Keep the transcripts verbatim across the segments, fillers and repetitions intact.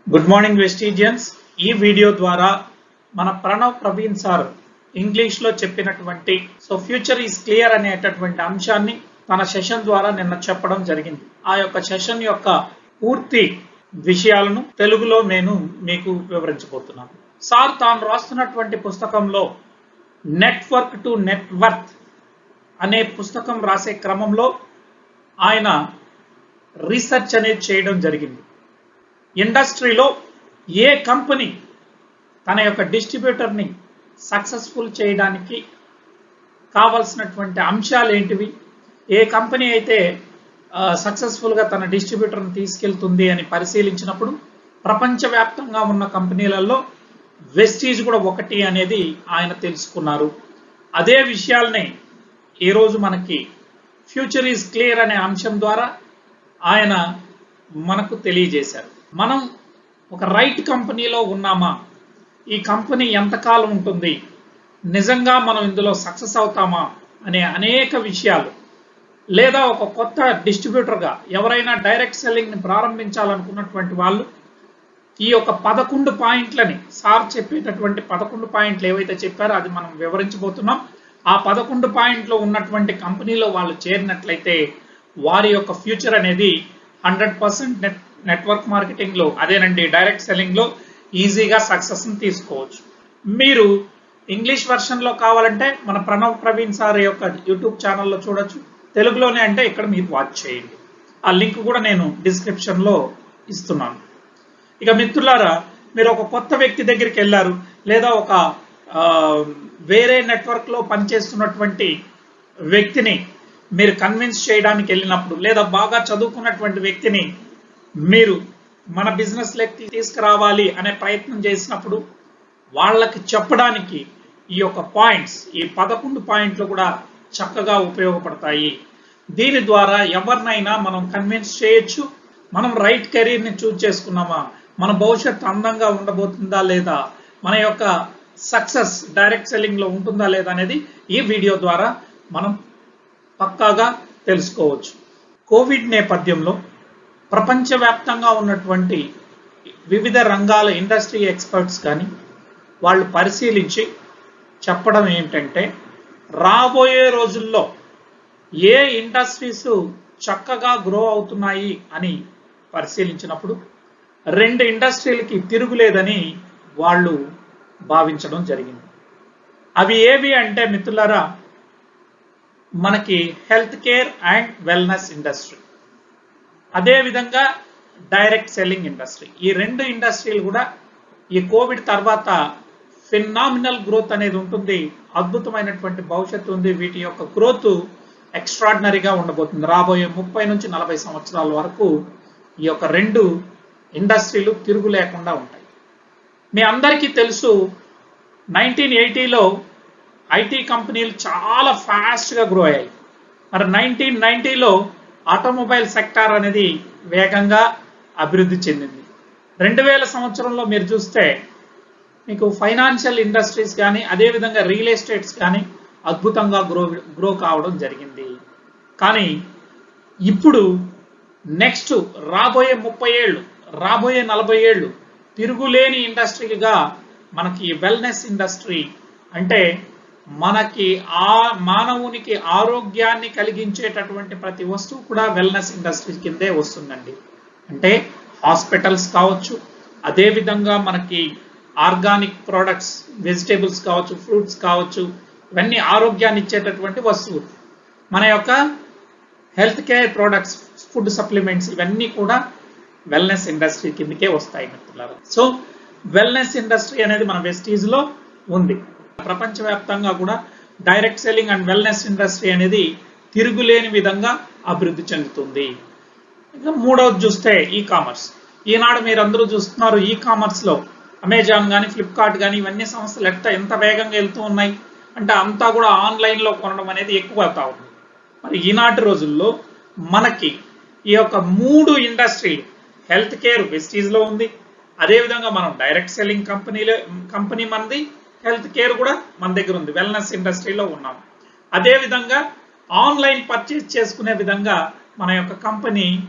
Good morning వెస్టీజియన్స్. ఈ video ద్వారా మన ప్రణవ్ ప్రవీణ్ సార్ ఇంగ్లీష్ లో చెప్పినటువంటి సో ఫ్యూచర్ ఈజ్ క్లియర్ అనేటటువంటి అంశాన్ని తన సెషన్ ద్వారా నిన్న చెప్పడం జరిగింది. ఆ యొక్క సెషన్ యొక్క పూర్తి విషయాలను తెలుగులో నేను మీకు వివరించబోతున్నాను. సార్ తాను రాస్తున్నటువంటి పుస్తకంలో నెట్వర్క్ టు నెట్వర్త్ అనే పుస్తకం రాసే క్రమంలో ఆయన రీసెర్చ్ అనేది చేయడం జరిగింది. ఇండస్ట్రీలో ఏ కంపెనీ తన యొక్క డిస్ట్రిబ్యూటర్ని సక్సెస్ఫుల్ చేయడానికి కావాల్సినటువంటి అంశాలు ఏంటివి, ఏ కంపెనీ అయితే సక్సెస్ఫుల్గా తన డిస్ట్రిబ్యూటర్ని తీసుకెళ్తుంది అని పరిశీలించినప్పుడు ప్రపంచవ్యాప్తంగా ఉన్న కంపెనీలలో వెస్టీజ్ కూడా ఒకటి అనేది ఆయన తెలుసుకున్నారు. అదే విషయాల్ని ఈరోజు మనకి ఫ్యూచర్ ఈజ్ క్లియర్ అనే అంశం ద్వారా ఆయన మనకు తెలియజేశారు. మనం ఒక రైట్ కంపెనీలో ఉన్నామా, ఈ కంపెనీ ఎంతకాలం ఉంటుంది, నిజంగా మనం ఇందులో సక్సెస్ అవుతామా అనే అనేక విషయాలు, లేదా ఒక కొత్త డిస్ట్రిబ్యూటర్గా ఎవరైనా డైరెక్ట్ సెల్లింగ్ని ప్రారంభించాలనుకున్నటువంటి వాళ్ళు ఈ యొక్క పదకొండు పాయింట్లని సార్ చెప్పేటటువంటి పదకొండు పాయింట్లు ఏవైతే చెప్పారో అది మనం వివరించబోతున్నాం. ఆ పదకొండు పాయింట్లో ఉన్నటువంటి కంపెనీలో వాళ్ళు చేరినట్లయితే వారి యొక్క ఫ్యూచర్ అనేది హండ్రెడ్ పర్సెంట్ నెట్ నెట్వర్క్ మార్కెటింగ్లో అదేనండి డైరెక్ట్ సెల్లింగ్లో ఈజీగా సక్సెస్ని తీసుకోవచ్చు. మీరు ఇంగ్లీష్ వెర్షన్లో కావాలంటే మన ప్రణవ్ ప్రవీణ్ సార్ యొక్క యూట్యూబ్ ఛానల్లో చూడొచ్చు. తెలుగులోనే అంటే ఇక్కడ మీరు వాచ్ చేయండి. ఆ లింక్ కూడా నేను డిస్క్రిప్షన్లో ఇస్తున్నాను. ఇక మిత్రులారా, మీరు ఒక కొత్త వ్యక్తి దగ్గరికి వెళ్ళారు, లేదా ఒక వేరే నెట్వర్క్లో పనిచేస్తున్నటువంటి వ్యక్తిని మీరు కన్విన్స్ చేయడానికి వెళ్ళినప్పుడు, లేదా బాగా చదువుకున్నటువంటి వ్యక్తిని మీరు మన బిజినెస్ లెక్కి తీసుకురావాలి అనే ప్రయత్నం చేసినప్పుడు వాళ్ళకి చెప్పడానికి ఈ యొక్క పాయింట్స్, ఈ పదకొండు పాయింట్లు కూడా చక్కగా ఉపయోగపడతాయి. దీని ద్వారా ఎవరినైనా మనం కన్విన్స్ చేయొచ్చు. మనం రైట్ కెరీర్ని చూజ్ చేసుకున్నామా, మన భవిష్యత్తు అందంగా ఉండబోతుందా లేదా, మన యొక్క సక్సెస్ డైరెక్ట్ సెల్లింగ్లో ఉంటుందా లేదా అనేది ఈ వీడియో ద్వారా మనం పక్కాగా తెలుసుకోవచ్చు. కోవిడ్ నేపథ్యంలో ప్రపంచవ్యాప్తంగా ఉన్నటువంటి వివిధ రంగాల ఇండస్ట్రీ ఎక్స్పర్ట్స్ కానీ వాళ్ళు పరిశీలించి చెప్పడం ఏంటంటే, రాబోయే రోజుల్లో ఏ ఇండస్ట్రీస్ చక్కగా గ్రో అవుతున్నాయి అని పరిశీలించినప్పుడు రెండు ఇండస్ట్రీలకి తిరుగులేదని వాళ్ళు భావించడం జరిగింది. అవి ఏవి అంటే మిత్రులారా, మనకి health care and wellness industry, అదేవిధంగా డైరెక్ట్ సెల్లింగ్ ఇండస్ట్రీ. ఈ రెండు ఇండస్ట్రీలు కూడా ఈ కోవిడ్ తర్వాత ఫినామినల్ గ్రోత్ అనేది ఉంటుంది. అద్భుతమైనటువంటి భవిష్యత్తు ఉంది. వీటి యొక్క గ్రోత్ ఎక్స్ట్రాడినరీగా ఉండబోతుంది. రాబోయే ముప్పై నుంచి నలభై సంవత్సరాల వరకు ఈ యొక్క రెండు ఇండస్ట్రీలు తిరుగు లేకుండా ఉంటాయి. మీ అందరికీ తెలుసు, నైన్టీన్ ఎయిటీలో ఐటీ కంపెనీలు చాలా ఫాస్ట్గా గ్రో అయ్యాయి. మరి నైన్టీన్ నైన్టీలో ఆటోమొబైల్ సెక్టార్ అనేది వేగంగా అభివృద్ధి చెందింది. రెండు వేల సంవత్సరంలో మీరు చూస్తే మీకు ఫైనాన్షియల్ ఇండస్ట్రీస్ కానీ అదేవిధంగా రియల్ ఎస్టేట్స్ కానీ అద్భుతంగా గ్రో గ్రో కావడం జరిగింది. కానీ ఇప్పుడు నెక్స్ట్ రాబోయే ముప్పై ఏళ్ళు రాబోయే నలభై ఏళ్ళు తిరుగులేని ఇండస్ట్రీగా మనకి వెల్నెస్ ఇండస్ట్రీ, అంటే మనకి ఆ మానవునికి ఆరోగ్యాన్ని కలిగించేటటువంటి ప్రతి వస్తువు కూడా వెల్నెస్ ఇండస్ట్రీ కిందే వస్తుందండి. అంటే హాస్పిటల్స్ కావచ్చు, అదేవిధంగా మనకి ఆర్గానిక్ ప్రోడక్ట్స్, వెజిటేబుల్స్ కావచ్చు, ఫ్రూట్స్ కావచ్చు, ఇవన్నీ ఆరోగ్యాన్ని ఇచ్చేటటువంటి వస్తువులు. మన యొక్క health care products, food supplements, ఇవన్నీ కూడా వెల్నెస్ ఇండస్ట్రీ కిందకే వస్తాయి మిత్రులారా. సో వెల్నెస్ ఇండస్ట్రీ అనేది మన వెస్టీజ్లో ఉంది. ప్రపంచవ్యాప్తంగా కూడా direct selling and wellness industry అనేది తిరుగులేని విధంగా అభివృద్ధి చెందుతుంది. ఇంకా మూడవది చూస్తే ఈ కామర్స్. ఈనాడు మీరు అందరూ చూస్తున్నారు, ఈ కామర్స్లో అమెజాన్ కానీ ఫ్లిప్కార్ట్ కానీ ఇవన్నీ సంస్థలు ఎట్ట ఎంత వేగంగా వెళ్తూ ఉన్నాయి అంటే అంతా కూడా ఆన్లైన్లో కొనడం అనేది ఎక్కువ అవుతా ఉంది. మరి ఈనాటి రోజుల్లో మనకి ఈ యొక్క మూడు ఇండస్ట్రీలు, హెల్త్ కేర్ వెస్టీజ్లో ఉంది, అదేవిధంగా మనం డైరెక్ట్ సెల్లింగ్ కంపెనీలో కంపెనీ మనది, హెల్త్ కేర్ కూడా మన దగ్గర ఉంది, వెల్నెస్ ఇండస్ట్రీలో ఉన్నాం. అదేవిధంగా ఆన్లైన్ పర్చేజ్ చేసుకునే విధంగా మన యొక్క కంపెనీ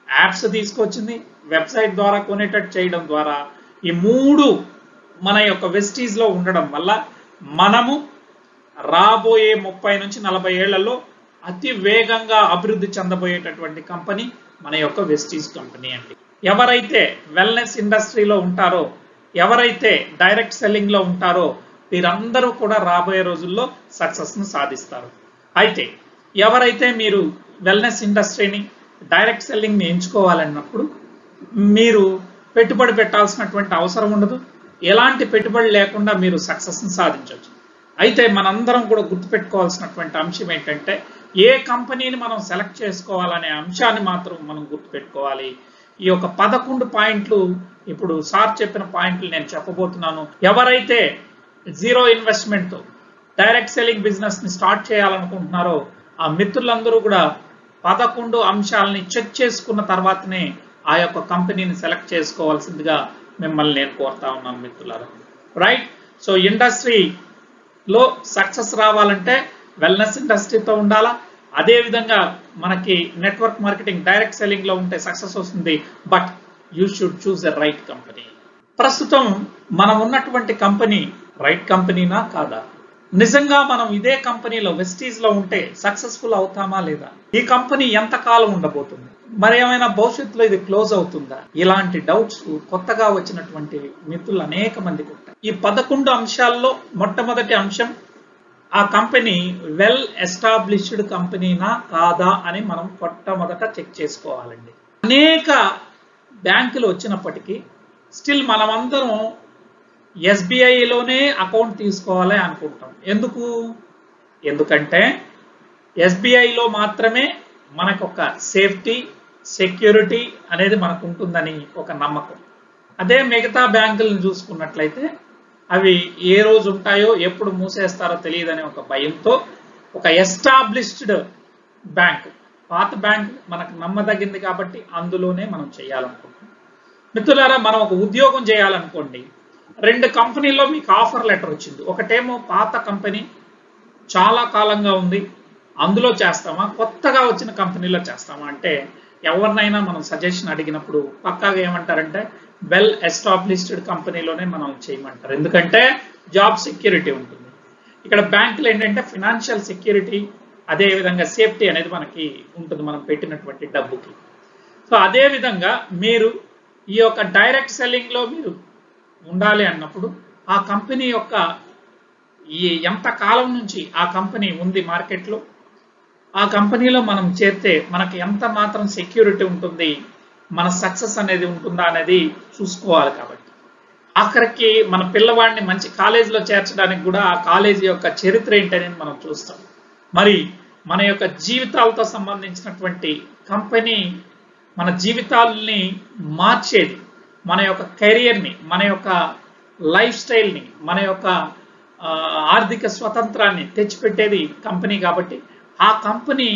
యాప్స్ తీసుకొచ్చింది, వెబ్సైట్ ద్వారా కొనేటట్టు చేయడం ద్వారా ఈ మూడు మన యొక్క వెస్టీజ్లో ఉండడం వల్ల మనము రాబోయే ముప్పై నుంచి నలభై ఏళ్లలో అతి వేగంగా అభివృద్ధి చెందబోయేటటువంటి కంపెనీ మన యొక్క వెస్టీజ్ కంపెనీ అండి. ఎవరైతే వెల్నెస్ ఇండస్ట్రీలో ఉంటారో, ఎవరైతే డైరెక్ట్ సెల్లింగ్లో ఉంటారో వీరందరూ కూడా రాబోయే రోజుల్లో సక్సెస్ను సాధిస్తారు. అయితే ఎవరైతే మీరు వెల్నెస్ ఇండస్ట్రీని, డైరెక్ట్ సెల్లింగ్ని ఎంచుకోవాలన్నప్పుడు మీరు పెట్టుబడి పెట్టాల్సినటువంటి అవసరం ఉండదు. ఎలాంటి పెట్టుబడి లేకుండా మీరు సక్సెస్ని సాధించవచ్చు. అయితే మనందరం కూడా గుర్తుపెట్టుకోవాల్సినటువంటి అంశం ఏంటంటే ఏ కంపెనీని మనం సెలెక్ట్ చేసుకోవాలనే అంశాన్ని మాత్రం మనం గుర్తుపెట్టుకోవాలి. ఈ యొక్క పదకొండు పాయింట్లు ఇప్పుడు సార్ చెప్పిన పాయింట్లు నేను చెప్పబోతున్నాను. ఎవరైతే జీరో ఇన్వెస్ట్మెంట్తో డైరెక్ట్ సెల్లింగ్ బిజినెస్ని స్టార్ట్ చేయాలనుకుంటున్నారో ఆ మిత్రులందరూ కూడా పదకొండు అంశాలని చెక్ చేసుకున్న తర్వాతనే ఆ యొక్క కంపెనీని సెలెక్ట్ చేసుకోవాల్సిందిగా మిమ్మల్ని నేను కోరుతా ఉన్నాను మిత్రులారా. రైట్. సో ఇండస్ట్రీలో సక్సెస్ రావాలంటే వెల్నెస్ ఇండస్ట్రీతో ఉండాలా. అదేవిధంగా మనకి నెట్వర్క్ మార్కెటింగ్, డైరెక్ట్ సెల్లింగ్లో ఉంటే సక్సెస్ వస్తుంది. But you should choose a right company. ప్రస్తుతం మనం ఉన్నటువంటి కంపెనీ రైట్ కంపెనీనా కాదా? నిజంగా మనం ఇదే కంపెనీలో వెస్టీజ్లో ఉంటే సక్సెస్ఫుల్ అవుతామా లేదా? ఈ కంపెనీ ఎంతకాలం ఉండబోతుంది? మరి ఏమైనా భవిష్యత్తులో ఇది క్లోజ్ అవుతుందా? ఇలాంటి డౌట్స్ కొత్తగా వచ్చినటువంటి మిత్రులు అనేక మందికి ఉంటాయి. ఈ పదకొండు అంశాల్లో మొట్టమొదటి అంశం ఆ కంపెనీ వెల్ ఎస్టాబ్లిష్డ్ కంపెనీనా కాదా అని మనం మొట్టమొదట చెక్ చేసుకోవాలండి. అనేక బ్యాంకులు వచ్చినప్పటికీ స్టిల్ మనమందరం ఎస్బీఐలోనే అకౌంట్ తీసుకోవాలి అనుకుంటాం. ఎందుకు? ఎందుకంటే ఎస్బీఐలో మాత్రమే మనకు ఒక సేఫ్టీ, సెక్యూరిటీ అనేది మనకు ఉంటుందని ఒక నమ్మకం. అదే మిగతా బ్యాంకులను చూసుకున్నట్లయితే అవి ఏ రోజు ఉంటాయో, ఎప్పుడు మూసేస్తారో తెలియదని ఒక భయంతో ఒక ఎస్టాబ్లిష్డ్ బ్యాంక్, పాత బ్యాంక్ మనకు నమ్మదగింది కాబట్టి అందులోనే మనం చేయాలనుకుంటున్నాం. మిత్రులారా, మనం ఒక ఉద్యోగం చేయాలనుకోండి, రెండు కంపెనీల్లో మీకు ఆఫర్ లెటర్ వచ్చింది. ఒకటేమో పాత కంపెనీ, చాలా కాలంగా ఉంది, అందులో చేస్తామా, కొత్తగా వచ్చిన కంపెనీలో చేస్తామా అంటే ఎవరినైనా మనం సజెషన్ అడిగినప్పుడు పక్కాగా ఏమంటారంటే వెల్ ఎస్టాబ్లిష్డ్ కంపెనీలోనే మనం చేయమంటారు. ఎందుకంటే జాబ్ సెక్యూరిటీ ఉంటుంది. ఇక్కడ బ్యాంకులు ఏంటంటే ఫినాన్షియల్ సెక్యూరిటీ, అదేవిధంగా సేఫ్టీ అనేది మనకి ఉంటుంది మనం పెట్టినటువంటి డబ్బుకి. సో అదేవిధంగా మీరు ఈ యొక్క డైరెక్ట్ సెల్లింగ్లో మీరు ఉండాలి అన్నప్పుడు ఆ కంపెనీ యొక్క ఈ ఎంత కాలం నుంచి ఆ కంపెనీ ఉంది మార్కెట్లో, ఆ కంపెనీలో మనం చేరితే మనకి ఎంత మాత్రం సెక్యూరిటీ ఉంటుంది, మన సక్సెస్ అనేది ఉంటుందా అనేది చూసుకోవాలి. కాబట్టి ఆఖరికి మన పిల్లవాడిని మంచి కాలేజీలో చేర్చడానికి కూడా ఆ కాలేజీ యొక్క చరిత్ర ఏంటనేది మనం చూస్తాం. మరి మన యొక్క జీవితాలతో సంబంధించినటువంటి కంపెనీ మన జీవితాలని మార్చేది, మన యొక్క కెరియర్ని, మన యొక్క లైఫ్ స్టైల్ని, మన యొక్క ఆర్థిక స్వతంత్రాన్ని తెచ్చిపెట్టేది కంపెనీ. కాబట్టి ఆ కంపెనీ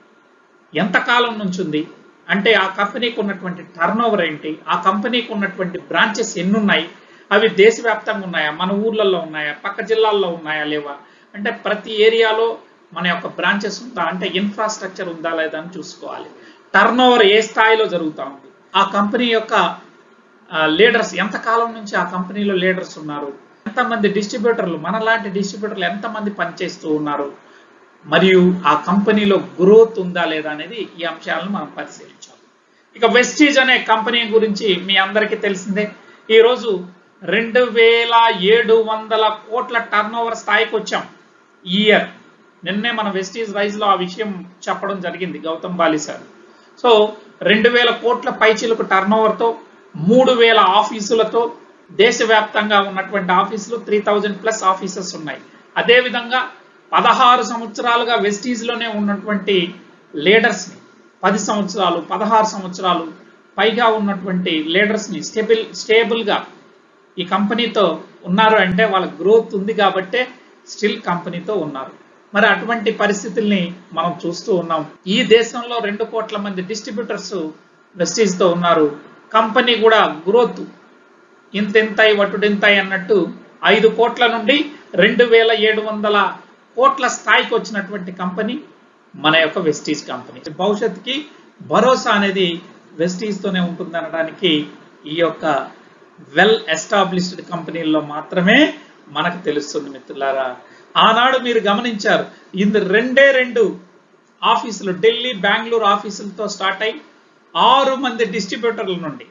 ఎంతకాలం నుంచి ఉంది అంటే ఆ కంపెనీకి ఉన్నటువంటి టర్న్ ఓవర్ ఏంటి, ఆ కంపెనీకి ఉన్నటువంటి బ్రాంచెస్ ఎన్ని ఉన్నాయి, అవి దేశవ్యాప్తంగా ఉన్నాయా, మన ఊర్లలో ఉన్నాయా, పక్క జిల్లాల్లో ఉన్నాయా లేవా, అంటే ప్రతి ఏరియాలో మన యొక్క బ్రాంచెస్ ఉందా, అంటే ఇన్ఫ్రాస్ట్రక్చర్ ఉందా లేదా అని చూసుకోవాలి. టర్న్ ఓవర్ ఏ స్థాయిలో జరుగుతూ ఉంది, ఆ కంపెనీ యొక్క లీడర్స్ ఎంతకాలం నుంచి ఆ కంపెనీలో లీడర్స్ ఉన్నారు, ఎంతమంది డిస్ట్రిబ్యూటర్లు, మనలాంటి డిస్ట్రిబ్యూటర్లు ఎంతమంది పనిచేస్తూ ఉన్నారు, మరియు ఆ కంపెనీలో గ్రోత్ ఉందా లేదా అనేది ఈ అంశాలను మనం పరిశీలించాలి. ఇక వెస్టీజ్ అనే కంపెనీ గురించి మీ అందరికీ తెలిసిందే. ఈరోజు రెండు వేల ఏడు వందల కోట్ల టర్న్ ఓవర్ స్థాయికి వచ్చాం ఈ ఇయర్. నిన్నే మన వెస్టీజ్ రైజ్లో ఆ విషయం చెప్పడం జరిగింది గౌతమ్ బాలి సార్. సో రెండు వేల కోట్ల పైచిలకు టర్న్ ఓవర్తో మూడు వేల ఆఫీసులతో దేశవ్యాప్తంగా ఉన్నటువంటి ఆఫీసులు త్రీ థౌజండ్ ప్లస్ ఆఫీసెస్ ఉన్నాయి. అదేవిధంగా పదహారు సంవత్సరాలుగా వెస్టీజ్లోనే ఉన్నటువంటి లీడర్స్ని, పది సంవత్సరాలు పదహారు సంవత్సరాలు పైగా ఉన్నటువంటి లీడర్స్ని స్టేబుల్ స్టేబుల్గా ఈ కంపెనీతో ఉన్నారు అంటే వాళ్ళ గ్రోత్ ఉంది కాబట్టే స్టిల్ కంపెనీతో ఉన్నారు. మరి అటువంటి పరిస్థితుల్ని మనం చూస్తూ ఉన్నాం. ఈ దేశంలో రెండు కోట్ల మంది డిస్ట్రిబ్యూటర్స్ వెస్టీజ్తో ఉన్నారు. కంపెనీ కూడా గ్రోత్ ఇంతెంతాయి వటుడింతాయి అన్నట్టు ఐదు కోట్ల నుండి రెండు వేల ఏడు వందల కోట్ల స్థాయికి వచ్చినటువంటి కంపెనీ మన యొక్క వెస్టీజ్ కంపెనీ. భవిష్యత్తుకి భరోసా అనేది వెస్టీజ్తోనే ఉంటుంది అనడానికి ఈ యొక్క వెల్ ఎస్టాబ్లిష్డ్ కంపెనీల్లో మాత్రమే మనకు తెలుస్తుంది మిత్రులారా. ఆనాడు మీరు గమనించారు, ఇందు రెండే రెండు ఆఫీసులు ఢిల్లీ బెంగళూరు ఆఫీసులతో స్టార్ట్ అయ్యి ఆరు మంది డిస్ట్రిబ్యూటర్ల నుండి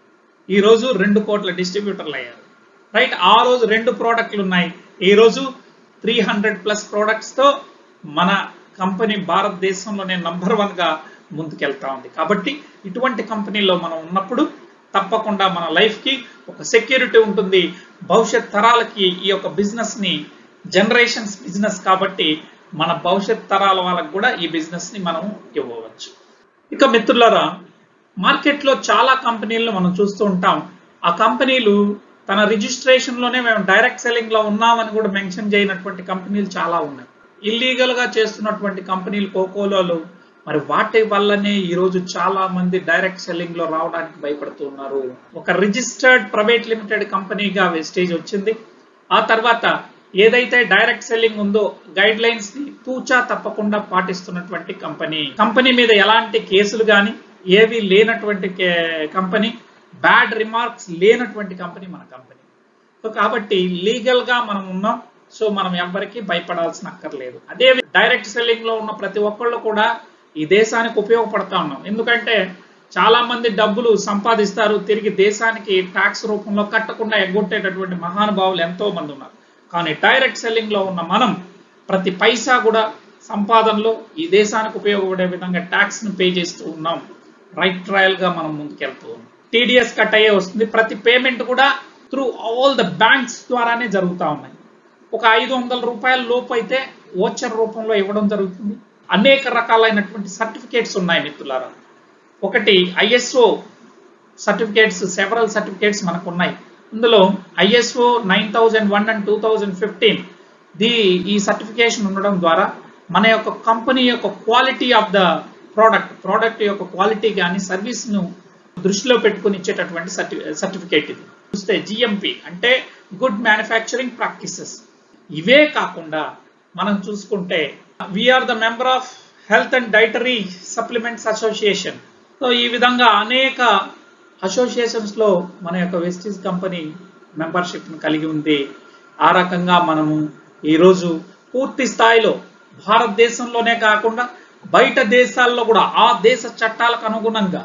ఈరోజు రెండు కోట్ల డిస్ట్రిబ్యూటర్లు అయ్యారు. రైట్, ఆ రోజు రెండు ప్రోడక్ట్లు ఉన్నాయి, ఈరోజు త్రీ హండ్రెడ్ ప్లస్ ప్రోడక్ట్స్తో మన కంపెనీ భారతదేశంలోనే నంబర్ వన్గా ముందుకెళ్తా ఉంది. కాబట్టి ఇటువంటి కంపెనీలో మనం ఉన్నప్పుడు తప్పకుండా మన లైఫ్కి ఒక సెక్యూరిటీ ఉంటుంది. భవిష్యత్ తరాలకి ఈ యొక్క బిజినెస్ని జనరేషన్స్ బిజినెస్ కాబట్టి మన భవిష్యత్ తరాల వాళ్ళకు కూడా ఈ బిజినెస్ని మనం ఇవ్వవచ్చు. ఇక మిత్రులారా, మార్కెట్లో చాలా కంపెనీలను మనం చూస్తూ ఉంటాం. ఆ కంపెనీలు తన రిజిస్ట్రేషన్లోనే మేము డైరెక్ట్ సెల్లింగ్లో ఉన్నామని కూడా మెన్షన్ చేయనటువంటి కంపెనీలు చాలా ఉన్నాయి. ఇల్లీగల్గా చేస్తున్నటువంటి కంపెనీలు కోకోలోలు, మరి వాటి వల్లనే ఈరోజు చాలా మంది డైరెక్ట్ సెల్లింగ్లో రావడానికి భయపడుతున్నారు. ఒక రిజిస్టర్డ్ ప్రైవేట్ లిమిటెడ్ కంపెనీగా వెస్టేజ్ వచ్చింది. ఆ తర్వాత ఏదైతే డైరెక్ట్ సెల్లింగ్ ఉందో గైడ్ లైన్స్ ని తూచా తప్పకుండా పాటిస్తున్నటువంటి కంపెనీ. కంపెనీ మీద ఎలాంటి కేసులు కానీ ఏవి లేనటువంటి కంపెనీ, బ్యాడ్ రిమార్క్స్ లేనటువంటి కంపెనీ మన కంపెనీ. సో కాబట్టి లీగల్ గా మనం ఉన్నాం. సో మనం ఎవరికి భయపడాల్సిన అక్కర్లేదు. అదే డైరెక్ట్ సెల్లింగ్ లో ఉన్న ప్రతి ఒక్కళ్ళు కూడా ఈ దేశానికి ఉపయోగపడతా ఉన్నాం. ఎందుకంటే చాలా మంది డబ్బులు సంపాదిస్తారు, తిరిగి దేశానికి ట్యాక్స్ రూపంలో కట్టకుండా ఎగ్గొట్టేటటువంటి మహానుభావులు ఎంతో మంది ఉన్నారు. కానీ డైరెక్ట్ సెల్లింగ్ లో ఉన్న మనం ప్రతి పైసా కూడా సంపాదనలో ఈ దేశానికి ఉపయోగపడే విధంగా ట్యాక్స్ ను పే చేస్తూ ఉన్నాం. రైట్ ట్రయల్ గా మనం ముందుకెళ్తూ ఉన్నాం. టీడీఎస్ కట్ అయ్యే వస్తుంది. ప్రతి పేమెంట్ కూడా త్రూ ఆల్ ద బ్యాంక్స్ ద్వారానే జరుగుతూ ఉన్నాయి. ఒక ఐదు వందల రూపాయల లోపు అయితే ఓచర్ రూపంలో ఇవ్వడం జరుగుతుంది. అనేక రకాలైనటువంటి సర్టిఫికేట్స్ ఉన్నాయి మిత్రులారా. ఒకటి ఐఎస్ఓ సర్టిఫికేట్స్, సెవరల్ సర్టిఫికేట్స్ మనకు ఉన్నాయి. ఇందులో ISO nine thousand one and two thousand fifteen ది ఈ సర్టిఫికేషన్ ఉండడం ద్వారా మన యొక్క కంపెనీ యొక్క quality of the product product యొక్క క్వాలిటీ కానీ సర్వీస్ను దృష్టిలో పెట్టుకుని ఇచ్చేటటువంటి సర్టి సర్టిఫికేట్ ఇది. చూస్తే జిఎంపి అంటే గుడ్ మ్యానుఫ్యాక్చరింగ్ ప్రాక్టీసెస్. ఇవే కాకుండా మనం చూసుకుంటే we are the member of health and dietary supplements association. So ఈ విధంగా అనేక అసోసియేషన్స్ లో మన యొక్క వెస్టీజ్ కంపెనీ మెంబర్షిప్ ను కలిగి ఉంది. ఆ రకంగా మనము ఈరోజు పూర్తి స్థాయిలో భారతదేశంలోనే కాకుండా బయట దేశాల్లో కూడా ఆ దేశ చట్టాలకు అనుగుణంగా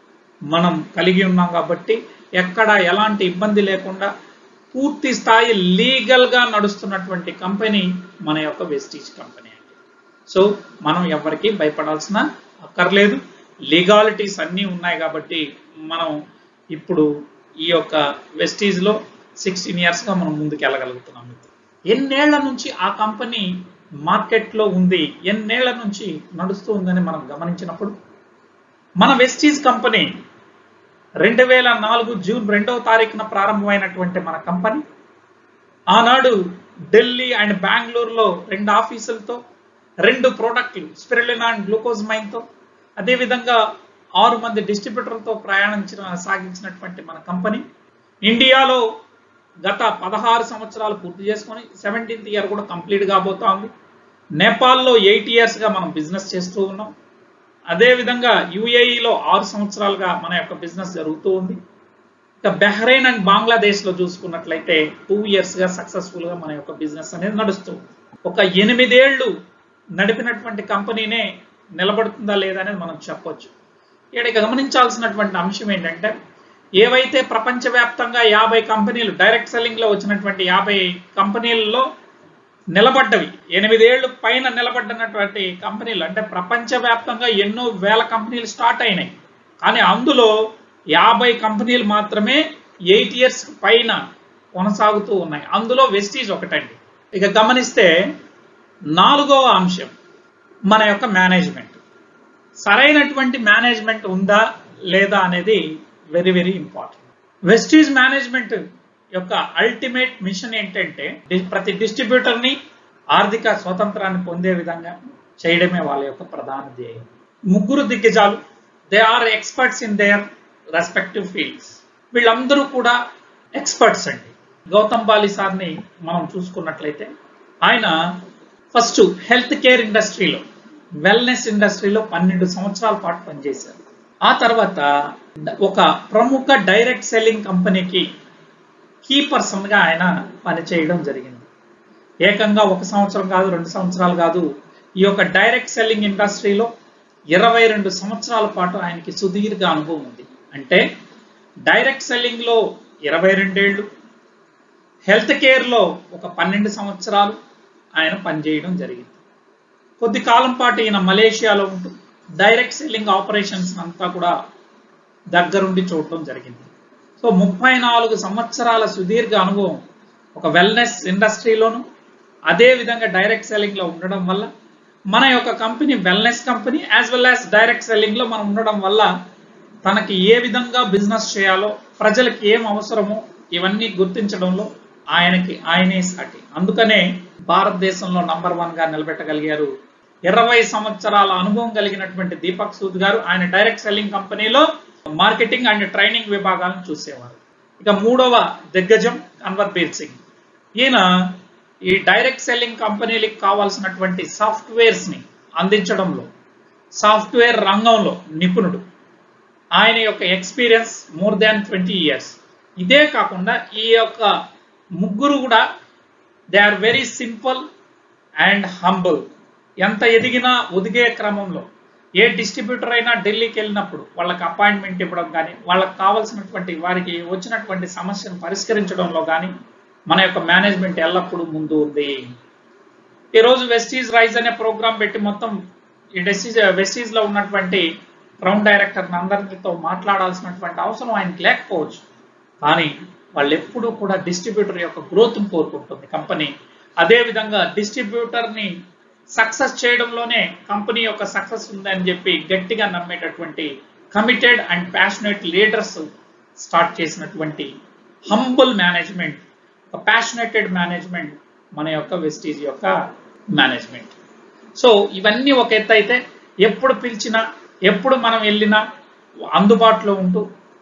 మనం కలిగి ఉన్నాం. కాబట్టి ఎక్కడ ఎలాంటి ఇబ్బంది లేకుండా పూర్తి స్థాయి లీగల్ గా నడుస్తున్నటువంటి కంపెనీ మన యొక్క వెస్టీజ్ కంపెనీ అండి. సో మనం ఎవరికి భయపడాల్సిన అక్కర్లేదు. లీగాలిటీస్ అన్నీ ఉన్నాయి కాబట్టి మనం ఇప్పుడు ఈ యొక్క వెస్టీజ్ లో సిక్స్టీన్ ఇయర్స్ గా మనం ముందుకు వెళ్ళగలుగుతున్నాం. ఎన్నేళ్ల నుంచి ఆ కంపెనీ మార్కెట్ లో ఉంది, ఎన్నేళ్ల నుంచి నడుస్తూ ఉందని మనం గమనించినప్పుడు మన వెస్టీజ్ కంపెనీ రెండు వేల నాలుగు జూన్ రెండవ తారీఖున ప్రారంభమైనటువంటి మన కంపెనీ ఆనాడు ఢిల్లీ అండ్ బెంగళూరులో రెండు ఆఫీసులతో రెండు ప్రోడక్ట్లు స్పిరులినా అండ్ గ్లూకోజమైన్తో అదేవిధంగా ఆరు మంది డిస్ట్రిబ్యూటర్లతో ప్రయాణించిన సాగించినటువంటి మన కంపెనీ ఇండియాలో గత పదహారు సంవత్సరాలు పూర్తి చేసుకొని సెవెంటీన్త్ ఇయర్ కూడా కంప్లీట్ కాబోతా ఉంది. నేపాల్లో ఎయిట్ ఇయర్స్గా మనం బిజినెస్ చేస్తూ ఉన్నాం. అదేవిధంగా యుఏఈలో ఆరు సంవత్సరాలుగా మన యొక్క బిజినెస్ జరుగుతూ ఉంది. ఇక బహ్రెయిన్ అండ్ బంగ్లాదేశ్లో చూసుకున్నట్లయితే టూ ఇయర్స్గా సక్సెస్ఫుల్గా మన యొక్క బిజినెస్ అనేది నడుస్తుంది. ఒక ఎనిమిదేళ్లు నడిపినటువంటి కంపెనీనే నిలబడుతుందా లేదా అనేది మనం చెప్పొచ్చు. ఇక్కడ గమనించాల్సినటువంటి అంశం ఏంటంటే ఏవైతే ప్రపంచవ్యాప్తంగా యాభై కంపెనీలు డైరెక్ట్ సెల్లింగ్లో వచ్చినటువంటి యాభై కంపెనీలలో నిలబడ్డవి ఎనిమిదేళ్లు పైన నిలబడ్డనటువంటి కంపెనీలు అంటే ప్రపంచవ్యాప్తంగా ఎన్నో వేల కంపెనీలు స్టార్ట్ అయినాయి. కానీ అందులో యాభై కంపెనీలు మాత్రమే ఎయిట్ ఇయర్స్ పైన కొనసాగుతూ ఉన్నాయి. అందులో వెస్టీజ్ ఒకటండి. ఇక గమనిస్తే నాలుగవ అంశం మన యొక్క మేనేజ్మెంట్. సరైనటువంటి మేనేజ్మెంట్ ఉందా లేదా అనేది very very important. Vestige management యొక్క అల్టిమేట్ మిషన్ ఏంటంటే ప్రతి డిస్ట్రిబ్యూటర్ని ఆర్థిక స్వతంత్రాన్ని పొందే విధంగా చేయడమే వాళ్ళ యొక్క ప్రధాన ధ్యేయం. ముగ్గురు దిగ్గజాలు, they are experts in their respective fields. వీళ్ళందరూ కూడా ఎక్స్పర్ట్స్ అండి. గౌతమ్ బాలి సార్ని మనం చూసుకున్నట్లయితే ఆయన ఫస్ట్ హెల్త్ కేర్ ఇండస్ట్రీలో వెల్నెస్ ఇండస్ట్రీలో పన్నెండు సంవత్సరాల పాటు పనిచేశారు. ఆ తర్వాత ఒక ప్రముఖ డైరెక్ట్ సెల్లింగ్ కంపెనీకి కీ పర్సన్గా ఆయన పనిచేయడం జరిగింది. ఏకంగా ఒక సంవత్సరం కాదు, రెండు సంవత్సరాలు కాదు, ఈ యొక్క డైరెక్ట్ సెల్లింగ్ ఇండస్ట్రీలో ఇరవై రెండు సంవత్సరాల పాటు ఆయనకి సుదీర్ఘ అనుభవం ఉంది. అంటే డైరెక్ట్ సెల్లింగ్లో ఇరవై రెండేళ్ళు, హెల్త్ కేర్లో ఒక పన్నెండు సంవత్సరాలు ఆయన పనిచేయడం జరిగింది. కొద్ది కాలం పాటు ఈయన మలేషియాలో ఉంటూ డైరెక్ట్ సెల్లింగ్ ఆపరేషన్స్ అంతా కూడా దగ్గరుండి చూడటం జరిగింది. సో ముప్పై నాలుగు సంవత్సరాల సుదీర్ఘ అనుభవం ఒక వెల్నెస్ ఇండస్ట్రీలోను అదే విధంగా డైరెక్ట్ సెల్లింగ్లో ఉండడం వల్ల మన యొక్క company wellness company as well as direct సెల్లింగ్లో మనం ఉండడం వల్ల తనకి ఏ విధంగా బిజినెస్ చేయాలో, ప్రజలకి ఏం అవసరమో ఇవన్నీ గుర్తించడంలో ఆయనకి ఆయనే సాటి. అందుకనే భారతదేశంలో నంబర్ వన్ గా నిలబెట్టగలిగారు. ఇరవై సంవత్సరాల అనుభవం కలిగినటువంటి దీపక్ సూద్ గారు ఆయన డైరెక్ట్ సెల్లింగ్ కంపెనీలో మార్కెటింగ్ అండ్ ట్రైనింగ్ విభాగాలను చూసేవారు. ఇక మూడవ దిగ్గజం అన్వర్బీర్ సింగ్. ఈయన ఈ డైరెక్ట్ సెల్లింగ్ కంపెనీలకు కావాల్సినటువంటి సాఫ్ట్వేర్స్ ని అందించడంలో సాఫ్ట్వేర్ రంగంలో నిపుణుడు. ఆయన యొక్క experience more than twenty years. ఇదే కాకుండా ఈ యొక్క ముగ్గురు కూడా they are very simple and humble. ఎంత ఎదిగినా ఒదిగే క్రమంలో ఏ డిస్ట్రిబ్యూటర్ అయినా ఢిల్లీకి వెళ్ళినప్పుడు వాళ్ళకి అపాయింట్మెంట్ ఇవ్వడం కానీ, వాళ్ళకి కావాల్సినటువంటి వారికి వచ్చినటువంటి సమస్యను పరిష్కరించడంలో కానీ మన యొక్క మేనేజ్మెంట్ ఎల్లప్పుడూ ముందు ఉంది. ఈరోజు వెస్టీజ్ రైజ్ అనే ప్రోగ్రాం పెట్టి మొత్తం ఈ వెస్టీజ్ వెస్టీజ్ లో ఉన్నటువంటి రౌండ్ డైరెక్టర్ అందరితో మాట్లాడాల్సినటువంటి అవసరం ఆయనకి లేకపోవచ్చు. కానీ వాళ్ళు ఎప్పుడూ కూడా డిస్ట్రిబ్యూటర్ యొక్క గ్రోత్ కోరుకుంటుంది కంపెనీ. అదే విధంగా డిస్ట్రిబ్యూటర్ ని సక్సెస్ చేయడంలోనే కంపెనీ యొక్క సక్సెస్ ఉందని చెప్పి గట్టిగా నమ్మేటటువంటి committed and passionate leaders start చేసినటువంటి హంబుల్ మేనేజ్మెంట్, ప్యాషనేటెడ్ మేనేజ్మెంట్ మన యొక్క వెస్టీజ్ యొక్క మేనేజ్మెంట్. సో ఇవన్నీ ఒక ఎత్తు అయితే, ఎప్పుడు పిలిచినా ఎప్పుడు మనం వెళ్ళినా అందుబాటులో ఉంటూ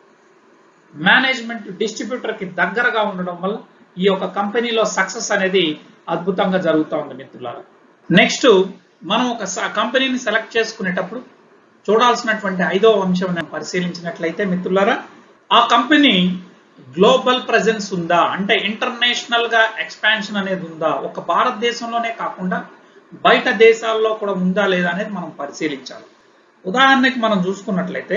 మేనేజ్మెంట్ డిస్ట్రిబ్యూటర్కి దగ్గరగా ఉండడం వల్ల ఈ యొక్క కంపెనీలో సక్సెస్ అనేది అద్భుతంగా జరుగుతూ ఉంది మిత్రులారా. నెక్స్ట్ మనం ఒక కంపెనీని సెలెక్ట్ చేసుకునేటప్పుడు చూడాల్సినటువంటి ఐదవ అంశం పరిశీలించినట్లయితే మిత్రులారా, ఆ కంపెనీ గ్లోబల్ ప్రెజెన్స్ ఉందా, అంటే ఇంటర్నేషనల్ గా ఎక్స్పాన్షన్ అనేది ఉందా, ఒక భారతదేశంలోనే కాకుండా బయట దేశాల్లో కూడా ఉందా లేదా అనేది మనం పరిశీలించాలి. ఉదాహరణకి మనం చూసుకున్నట్లయితే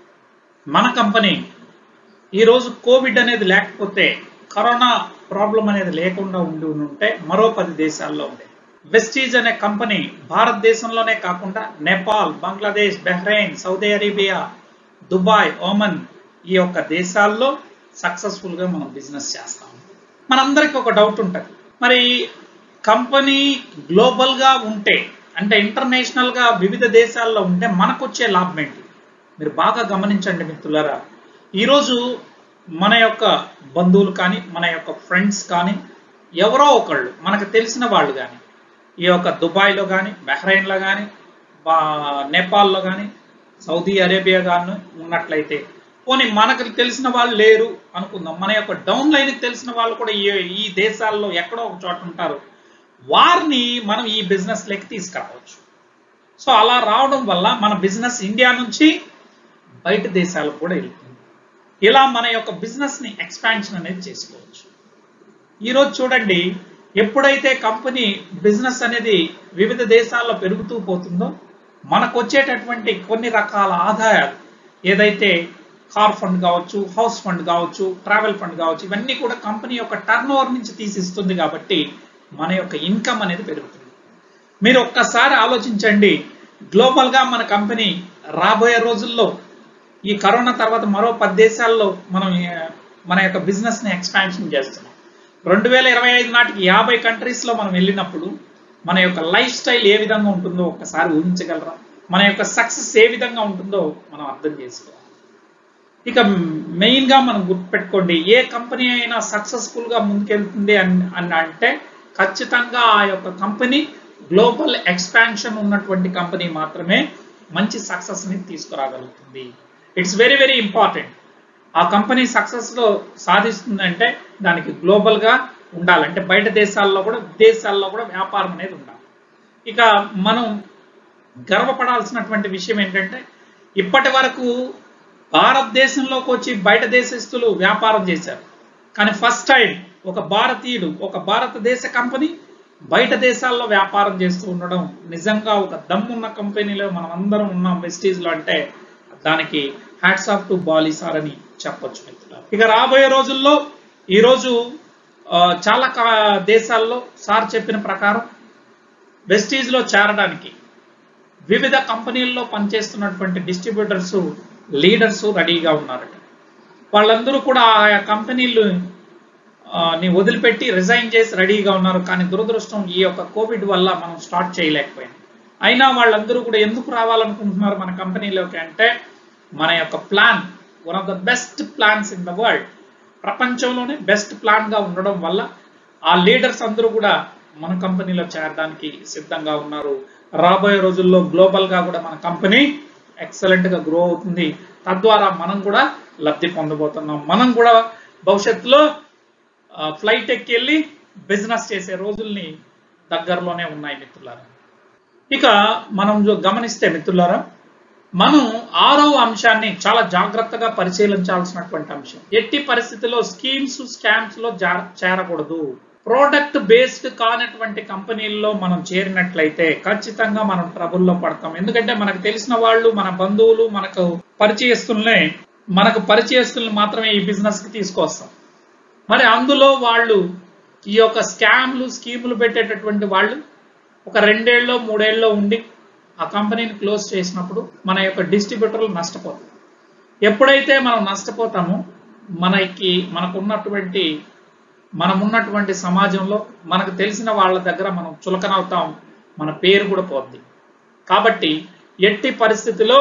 మన కంపెనీ ఈరోజు కోవిడ్ అనేది లేకపోతే, కరోనా ప్రాబ్లం అనేది లేకుండా ఉండి ఉంటే మరో పది దేశాల్లో ఉండేది. వెస్టీజ్ అనే కంపెనీ భారతదేశంలోనే కాకుండా Nepal, Bangladesh, Bahrain, Saudi Arabia, Dubai, Oman ఈ యొక్క దేశాల్లో సక్సెస్ఫుల్ గా మనం బిజినెస్ చేస్తాం. మనందరికి ఒక డౌట్ ఉంటుంది, మరి కంపెనీ గ్లోబల్ గా ఉంటే అంటే ఇంటర్నేషనల్ గా వివిధ దేశాల్లో ఉంటే మనకు వచ్చే లాభం ఏంటి? మీరు బాగా గమనించండి మిత్రులారా. ఈరోజు మన యొక్క బంధువులు కానీ, మన యొక్క ఫ్రెండ్స్ కానీ, ఎవరో ఒకళ్ళు మనకు తెలిసిన వాళ్ళు కానీ ఈ యొక్క దుబాయ్లో కానీ, బహ్రెయిన్లో కానీ, నేపాల్లో కానీ, సౌదీ అరేబియా కానీ ఉన్నట్లయితే, పోనీ మనకు తెలిసిన వాళ్ళు లేరు అనుకుందాం, మన యొక్క డౌన్ లైన్కి తెలిసిన వాళ్ళు కూడా ఈ ఈ దేశాల్లో ఎక్కడో ఒక చోట ఉంటారు, వారిని మనం ఈ బిజినెస్ లెక్క తీసుకురావచ్చు. సో అలా రావడం వల్ల మన బిజినెస్ ఇండియా నుంచి బయట దేశాలకు కూడా వెళ్తుంది. ఇలా మన యొక్క బిజినెస్ ని ఎక్స్పాన్షన్ అనేది చేసుకోవచ్చు. ఈరోజు చూడండి, ఎప్పుడైతే కంపెనీ బిజినెస్ అనేది వివిధ దేశాల్లో పెరుగుతూ పోతుందో మనకు వచ్చేటటువంటి కొన్ని రకాల ఆదాయాలు, ఏదైతే కార్ ఫండ్ కావచ్చు, హౌస్ ఫండ్ కావచ్చు, ట్రావెల్ ఫండ్ కావచ్చు, ఇవన్నీ కూడా కంపెనీ యొక్క టర్న్ ఓవర్ నుంచి తీసిస్తుంది. కాబట్టి మన యొక్క ఇన్కమ్ అనేది పెరుగుతుంది. మీరు ఒక్కసారి ఆలోచించండి, గ్లోబల్ గా మన కంపెనీ రాబోయే రోజుల్లో ఈ కరోనా తర్వాత మరో పది దేశాల్లో మనం మన యొక్క బిజినెస్ ని ఎక్స్పాన్షన్ చేస్తున్నాం. రెండు వేల ఇరవై ఐదు నాటికి యాభై కంట్రీస్ లో మనం వెళ్ళినప్పుడు మన యొక్క లైఫ్ స్టైల్ ఏ విధంగా ఉంటుందో ఒక్కసారి ఊహించగలరా? మన యొక్క సక్సెస్ ఏ విధంగా ఉంటుందో మనం అర్థం చేసుకోవాలి. ఇక మెయిన్ గా మనం గుర్తుపెట్టుకోండి, ఏ కంపెనీ అయినా సక్సెస్ఫుల్ గా ముందుకెళ్తుంది అని అంటే ఖచ్చితంగా ఆ యొక్క కంపెనీ గ్లోబల్ ఎక్స్పాన్షన్ ఉన్నటువంటి కంపెనీ మాత్రమే మంచి సక్సెస్ ని తీసుకురాగలుగుతుంది. It's very very important. ఆ కంపెనీ సక్సెస్ లో సాధిస్తుందంటే దానికి గ్లోబల్ గా ఉండాలంటే బయట దేశాల్లో కూడా విదేశాల్లో కూడా వ్యాపారం అనేది ఉండాలి. ఇక మనం గర్వపడాల్సినటువంటి విషయం ఏంటంటే ఇప్పటి వరకు భారతదేశంలోకి వచ్చి బయట దేశస్తులు వ్యాపారం చేశారు, కానీ ఫస్ట్ టైం ఒక భారతీయుడు ఒక భారతదేశ కంపెనీ బయట దేశాల్లో వ్యాపారం చేస్తూ ఉండడం నిజంగా ఒక దమ్మున్న కంపెనీలో మనం అందరం ఉన్నాం వెస్టీజ్లో అంటే దానికి hats off to Bali sir అని చెప్పొచ్చు మిత్రులారా. ఇక రాబోయే రోజుల్లో ఈరోజు చాలా దేశాల్లో సార్ చెప్పిన ప్రకారం వెస్టీజ్లో చేరడానికి వివిధ కంపెనీల్లో పనిచేస్తున్నటువంటి డిస్ట్రిబ్యూటర్స్ లీడర్స్ రెడీగా ఉన్నారట. వాళ్ళందరూ కూడా ఆయా కంపెనీలు ని వదిలిపెట్టి రిజైన్ చేసి రెడీగా ఉన్నారు. కానీ దురదృష్టం ఈ యొక్క కోవిడ్ వల్ల మనం స్టార్ట్ చేయలేకపోయాం. అయినా వాళ్ళందరూ కూడా ఎందుకు రావాలనుకుంటున్నారు మన కంపెనీలోకి అంటే మన యొక్క plan one of the best plans in the world, ప్రపంచంలోనే బెస్ట్ ప్లాన్ గా ఉండడం వల్ల ఆ లీడర్స్ అందరూ కూడా మన కంపెనీలో చేరడానికి సిద్ధంగా ఉన్నారు. రాబోయే రోజుల్లో గ్లోబల్ గా కూడా మన కంపెనీ ఎక్సలెంట్ గా గ్రో అవుతుంది. తద్వారా మనం కూడా లబ్ధి పొందబోతున్నాం. మనం కూడా భవిష్యత్తులో ఫ్లైట్ ఎక్కి వెళ్ళి బిజినెస్ చేసే రోజుల్ని దగ్గరలోనే ఉన్నాయి మిత్రులారా. ఇక మనం గమనిస్తే మిత్రులారా, మనం ఆరో అంశాన్ని చాలా జాగ్రత్తగా పరిశీలించాల్సినటువంటి అంశం. ఎట్టి పరిస్థితుల్లో స్కీమ్స్ స్కామ్స్ లో చేరకూడదు. ప్రోడక్ట్ బేస్డ్ కానటువంటి కంపెనీల్లో మనం చేరినట్లయితే ఖచ్చితంగా మనం ట్రబుల్లో పడతాం. ఎందుకంటే మనకు తెలిసిన వాళ్ళు, మన బంధువులు, మనకు పరిచయస్తుల్నే మనకు పరిచయస్తుల్ని మాత్రమే ఈ బిజినెస్ కి తీసుకొస్తాం. మరి అందులో వాళ్ళు ఈ యొక్క స్కామ్లు స్కీములు పెట్టేటటువంటి వాళ్ళు ఒక రెండేళ్ళలో మూడేళ్ళలో ఉండి ఆ కంపెనీని క్లోజ్ చేసినప్పుడు మన యొక్క డిస్ట్రిబ్యూటర్లు నష్టపోతాం. ఎప్పుడైతే మనం నష్టపోతామో మనకి మనకున్నటువంటి మనమున్నటువంటి సమాజంలో మనకు తెలిసిన వాళ్ళ దగ్గర మనం చులకనవుతాం, మన పేరు కూడా పోద్ది. కాబట్టి ఎట్టి పరిస్థితిలో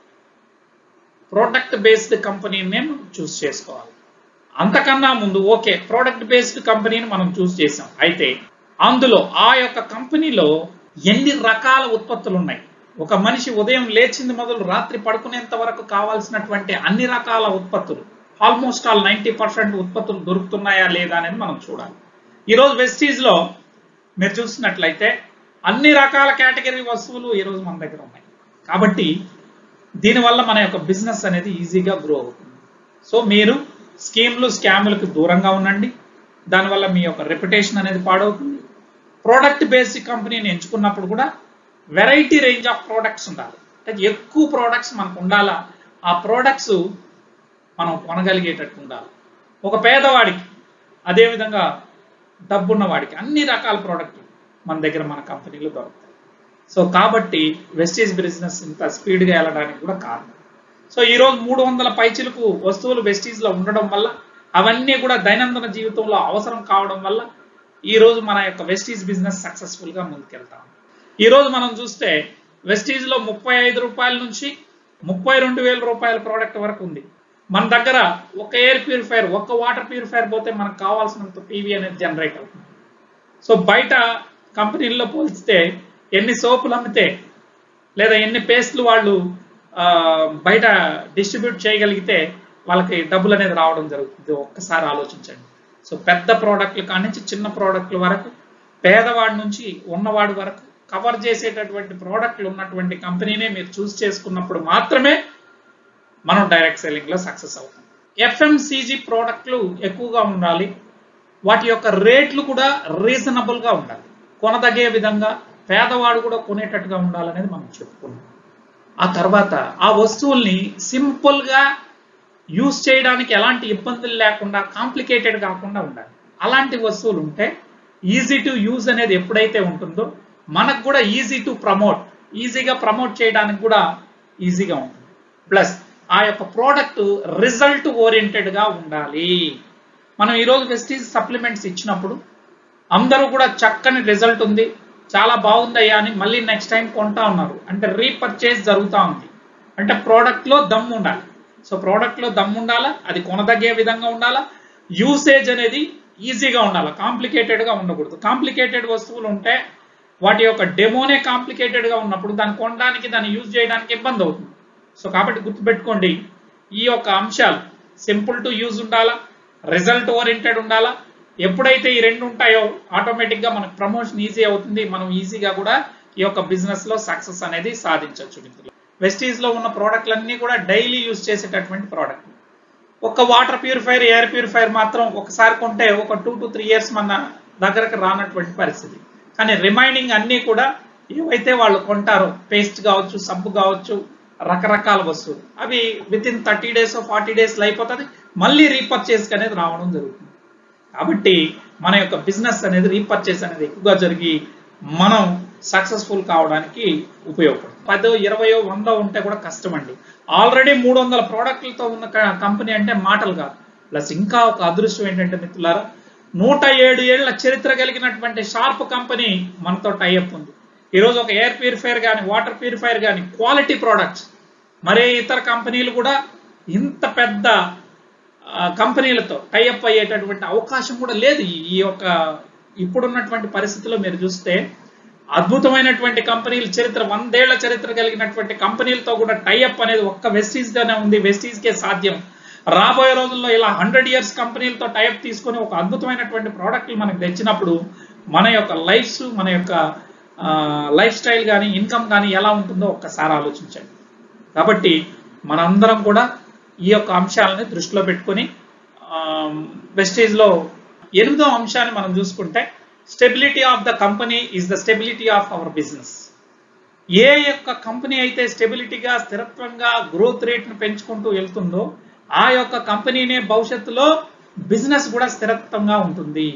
ప్రోడక్ట్ బేస్డ్ కంపెనీని నేను చూస్ చేసుకోవాలి. అంతకన్నా ముందు ఓకే ప్రోడక్ట్ బేస్డ్ కంపెనీని మనం చూస్ చేసాం, అయితే అందులో ఆ యొక్క కంపెనీలో ఎన్ని రకాల ఉత్పత్తులు ఉన్నాయి, ఒక మనిషి ఉదయం లేచింది మొదలు రాత్రి పడుకునేంత వరకు కావాల్సినటువంటి అన్ని రకాల ఉత్పత్తులు ఆల్మోస్ట్ ఆల్ నైంటీ పర్సెంట్ ఉత్పత్తులు దొరుకుతున్నాయా లేదా అనేది మనం చూడాలి. ఈరోజు వెస్టీజ్ లో మీరు చూసినట్లయితే అన్ని రకాల కేటగిరీ వస్తువులు ఈరోజు మన దగ్గర ఉన్నాయి. కాబట్టి దీనివల్ల మన యొక్క బిజినెస్ అనేది ఈజీగా గ్రో అవుతుంది. సో మీరు స్కీమ్లు స్కామ్లకు దూరంగా ఉండండి, దానివల్ల మీ యొక్క రెప్యుటేషన్ అనేది పాడవుతుంది. ప్రోడక్ట్ బేస్డ్ కంపెనీని ఎంచుకున్నప్పుడు కూడా వెరైటీ రేంజ్ ఆఫ్ ప్రోడక్ట్స్ ఉండాలి. అంటే ఎక్కువ ప్రోడక్ట్స్ మనకు ఉండాలా, ఆ ప్రోడక్ట్స్ మనం కొనగలిగేటట్టు ఉండాలి. ఒక పేదవాడికి అదేవిధంగా డబ్బున్న వాడికి అన్ని రకాల ప్రోడక్ట్లు మన దగ్గర మన కంపెనీలో దొరుకుతాయి. సో కాబట్టి వెస్టీజ్ బిజినెస్ ఇంత స్పీడ్గా వెళ్ళడానికి కూడా కారణం. సో ఈరోజు మూడు వందల పైచిలకు వస్తువులు వెస్టీజ్లో ఉండడం వల్ల అవన్నీ కూడా దైనందిన జీవితంలో అవసరం కావడం వల్ల ఈరోజు మన యొక్క వెస్టీజ్ బిజినెస్ సక్సెస్ఫుల్గా ముందుకెళ్తాం. ఈరోజు మనం చూస్తే వెస్టీజ్లో ముప్పై ఐదు రూపాయల నుంచి ముప్పై రెండు వేల రూపాయల ప్రోడక్ట్ వరకు ఉంది. మన దగ్గర ఒక ఎయిర్ ప్యూరిఫైయర్, ఒక వాటర్ ప్యూరిఫైయర్ పోతే మనకు కావాల్సినంత పీవీ అనేది జనరేట్ అవుతుంది. సో బయట కంపెనీల్లో పోల్చితే ఎన్ని సోపులు అమ్మితే లేదా ఎన్ని పేస్ట్లు వాళ్ళు బయట డిస్ట్రిబ్యూట్ చేయగలిగితే వాళ్ళకి డబ్బులు అనేది రావడం జరుగుతుంది. ఒక్కసారి ఆలోచించండి. సో పెద్ద ప్రోడక్ట్లు కానించి చిన్న ప్రోడక్ట్ల వరకు పేదవాడి నుంచి ఉన్నవాడి వరకు కవర్ చేసేటటువంటి ప్రోడక్ట్లు ఉన్నటువంటి కంపెనీనే మీరు చూస్ చేసుకున్నప్పుడు మాత్రమే మనం డైరెక్ట్ సెల్లింగ్లో సక్సెస్ అవుతాం. ఎఫ్ఎంసీజీ ప్రోడక్ట్లు ఎక్కువగా ఉండాలి, వాటి యొక్క రేట్లు కూడా రీజనబుల్గా ఉండాలి, కొనదగే విధంగా పేదవాడు కూడా కొనేటట్టుగా ఉండాలనేది మనం చెప్పుకున్నాం. ఆ తర్వాత ఆ వస్తువుల్ని సింపుల్గా యూజ్ చేయడానికి ఎలాంటి ఇబ్బందులు లేకుండా కాంప్లికేటెడ్ కాకుండా ఉండాలి. అలాంటి వస్తువులు ఉంటే ఈజీ టు యూజ్ అనేది ఎప్పుడైతే ఉంటుందో మనకు కూడా ఈజీ టు ప్రమోట్, ఈజీగా ప్రమోట్ చేయడానికి కూడా ఈజీగా ఉంటుంది. ప్లస్ ఆ యొక్క ప్రోడక్ట్ రిజల్ట్ ఓరియంటెడ్గా ఉండాలి. మనం ఈరోజు వెస్టీజ్ సప్లిమెంట్స్ ఇచ్చినప్పుడు అందరూ కూడా చక్కని రిజల్ట్ ఉంది, చాలా బాగుందయ్యా అని మళ్ళీ నెక్స్ట్ టైం కొంటా ఉన్నారు. అంటే రీపర్చేజ్ జరుగుతూ ఉంది. అంటే ప్రోడక్ట్లో దమ్ము ఉండాలి. సో ప్రోడక్ట్లో దమ్ము ఉండాలా, అది కొనదగే విధంగా ఉండాలా, యూసేజ్ అనేది ఈజీగా ఉండాలి, కాంప్లికేటెడ్గా ఉండకూడదు. కాంప్లికేటెడ్ వస్తువులు ఉంటే వాటి యొక్క డెమోనే కాంప్లికేటెడ్గా ఉన్నప్పుడు దాన్ని కొనడానికి దాన్ని యూజ్ చేయడానికి ఇబ్బంది అవుతుంది. సో కాబట్టి గుర్తుపెట్టుకోండి, ఈ యొక్క అంశాలు సింపుల్ టు యూజ్ ఉండాలా, రిజల్ట్ ఓరియంటెడ్ ఉండాలా. ఎప్పుడైతే ఈ రెండు ఉంటాయో ఆటోమేటిక్గా మనకు ప్రమోషన్ ఈజీ అవుతుంది, మనం ఈజీగా కూడా ఈ యొక్క బిజినెస్లో సక్సెస్ అనేది సాధించవచ్చు మిత్రులు. వెస్టీజ్లో ఉన్న ప్రోడక్ట్లన్నీ కూడా డైలీ యూజ్ చేసేటటువంటి ప్రోడక్ట్. ఒక వాటర్ ప్యూరిఫైర్, ఎయిర్ ప్యూరిఫైర్ మాత్రం ఒకసారి కొంటే ఒక టూ టు త్రీ ఇయర్స్ మన దగ్గరకు రానటువంటి పరిస్థితి. కానీ రిమైనింగ్ అన్నీ కూడా ఏవైతే వాళ్ళు కొంటారో, పేస్ట్ కావచ్చు, సబ్బు కావచ్చు, రకరకాల వస్తువులు, అవి within thirty days forty డేస్లో అయిపోతుంది, మళ్ళీ రీపర్చేస్ అనేది రావడం జరుగుతుంది. కాబట్టి మన యొక్క బిజినెస్ అనేది రీపర్చేస్ అనేది ఎక్కువగా జరిగి మనం సక్సెస్ఫుల్ కావడానికి ఉపయోగపడుతుంది. పదో ఇరవయో వందో ఉంటే కూడా కష్టం అండి. ఆల్రెడీ మూడు వందల ప్రోడక్ట్లతో ఉన్న కంపెనీ అంటే మాటలు కాదు. ప్లస్ ఇంకా ఒక అదృష్టం ఏంటంటే మిత్రులారా, నూట ఏడు ఏళ్ల చరిత్ర కలిగినటువంటి షార్ప్ కంపెనీ మనతో టైఅప్ ఉంది. ఈరోజు ఒక ఎయిర్ ప్యూరిఫైర్ కానీ, వాటర్ ప్యూరిఫైర్ కానీ, క్వాలిటీ ప్రోడక్ట్స్ మరే ఇతర కంపెనీలు కూడా ఇంత పెద్ద కంపెనీలతో టైఅప్ అయ్యేటటువంటి అవకాశం కూడా లేదు. ఈ యొక్క ఇప్పుడున్నటువంటి పరిస్థితుల్లో మీరు చూస్తే అద్భుతమైనటువంటి కంపెనీలు, చరిత్ర వందేళ్ల చరిత్ర కలిగినటువంటి కంపెనీలతో కూడా టైఅప్ అనేది ఒక్క వెస్టీజ్గానే ఉంది. వెస్టీజ్కే సాధ్యం. రాబోయే రోజుల్లో ఇలా హండ్రెడ్ ఇయర్స్ కంపెనీలతో టైఅప్ తీసుకొని ఒక అద్భుతమైనటువంటి ప్రోడక్ట్లు మనకు తెచ్చినప్పుడు మన యొక్క లైఫ్స్, మన యొక్క లైఫ్ స్టైల్ కానీ, ఇన్కమ్ కానీ ఎలా ఉంటుందో ఒక్కసారి ఆలోచించండి. కాబట్టి మనందరం కూడా ఈ యొక్క అంశాలని దృష్టిలో పెట్టుకొని వెస్టీజ్లో ఎనిమిదో అంశాన్ని మనం చూసుకుంటే, stability of the company is the stability of our business. ఏ యొక్క కంపెనీ అయితే స్టెబిలిటీగా, స్థిరత్వంగా గ్రోత్ రేట్ను పెంచుకుంటూ వెళ్తుందో ఆ యొక్క కంపెనీనే భవిష్యత్తులో బిజినెస్ కూడా స్థిరత్వంగా ఉంటుంది.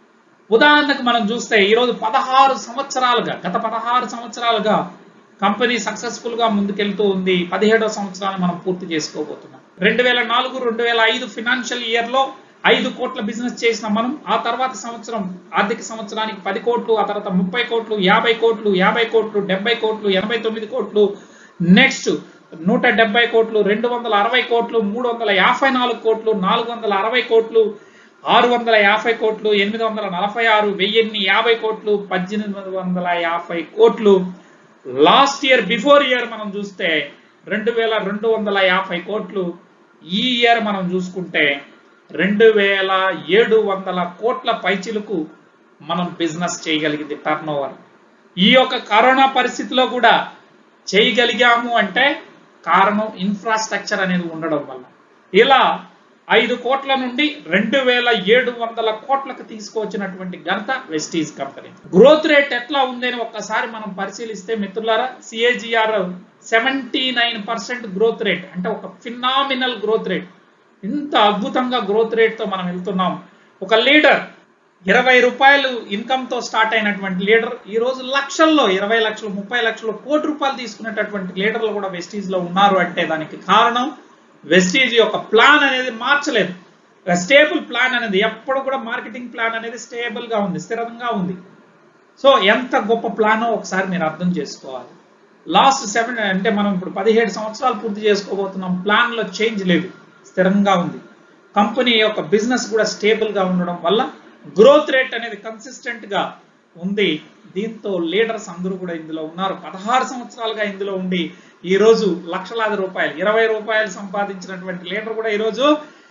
ఉదాహరణకు మనం చూస్తే ఈరోజు పదహారు సంవత్సరాలుగా గత పదహారు సంవత్సరాలుగా కంపెనీ సక్సెస్ఫుల్ గా ముందుకెళ్తూ ఉంది. పదిహేడో సంవత్సరాన్ని మనం పూర్తి చేసుకోబోతున్నాం. రెండు వేల నాలుగు రెండు వేల ఐదు ఫినాన్షియల్ ఇయర్ లో ఐదు కోట్ల బిజినెస్ చేసిన మనం ఆ తర్వాత సంవత్సరం ఆర్థిక సంవత్సరానికి పది కోట్లు, ఆ తర్వాత ముప్పై కోట్లు, యాభై కోట్లు, యాభై కోట్లు, డెబ్బై కోట్లు, ఎనభై తొమ్మిది కోట్లు, నెక్స్ట్ నూట డెబ్బై కోట్లు, రెండు వందల అరవై కోట్లు, మూడు వందల యాభై నాలుగు కోట్లు, నాలుగు వందల అరవై కోట్లు, ఆరు వందల యాభై కోట్లు, ఎనిమిది వందల నలభై ఆరు, వెయ్యిన్ని యాభై కోట్లు, పద్దెనిమిది వందల యాభై కోట్లు. లాస్ట్ ఇయర్ బిఫోర్ ఇయర్ మనం చూస్తే రెండు వేల రెండు వందల యాభై కోట్లు. ఈ ఇయర్ మనం చూసుకుంటే రెండు వేల ఏడు వందల కోట్ల పైచిలకు మనం బిజినెస్ చేయగలిగింది టర్న్ ఓవర్. ఈ యొక్క కరోనా పరిస్థితిలో కూడా చేయగలిగాము అంటే కారణం ఇన్ఫ్రాస్ట్రక్చర్ అనేది ఉండడం వల్ల. ఇలా ఐదు కోట్ల నుండి రెండు వేల ఏడు వందల కోట్లకు తీసుకువచ్చినటువంటి ఘనత వెస్టీజ్ కంపెనీ. గ్రోత్ రేట్ ఎట్లా ఉందని ఒక్కసారి మనం పరిశీలిస్తే మిత్రులారా, CAGR seventy nine percent growth rate, అంటే ఒక ఫినామినల్ గ్రోత్ రేట్. ఇంత అద్భుతంగా గ్రోత్ రేట్తో మనం వెళ్తున్నాం. ఒక లీడర్ ఇరవై రూపాయలు ఇన్కమ్తో స్టార్ట్ అయినటువంటి లీడర్ ఈ రోజు లక్షల్లో, ఇరవై లక్షలు, ముప్పై లక్షలు, కోటి రూపాయలు తీసుకునేటటువంటి లీడర్లు కూడా వెస్టీజ్లో ఉన్నారు. అంటే దానికి కారణం వెస్టీజ్ యొక్క ప్లాన్ అనేది మార్చలేదు. స్టేబుల్ ప్లాన్ అనేది ఎప్పుడు కూడా, మార్కెటింగ్ ప్లాన్ అనేది స్టేబుల్ గా ఉంది, స్థిరంగా ఉంది. సో ఎంత గొప్ప ప్లానో ఒకసారి మీరు అర్థం చేసుకోవాలి. లాస్ట్ సెవెన్ అంటే మనం ఇప్పుడు పదిహేడు సంవత్సరాలు పూర్తి చేసుకోబోతున్నాం. ప్లాన్ లో చేంజ్ లేదు, స్థిరంగా ఉంది. కంపెనీ యొక్క బిజినెస్ కూడా స్టేబుల్ గా ఉండడం వల్ల గ్రోత్ రేట్ అనేది కన్సిస్టెంట్ గా ఉంది. దీంతో లీడర్స్ అందరూ కూడా ఇందులో ఉన్నారు. పదహారు సంవత్సరాలుగా ఇందులో ఉండి ఈ రోజు లక్షలాది రూపాయలు, ఇరవై రూపాయలు సంపాదించినటువంటి లీడర్ కూడా ఈరోజు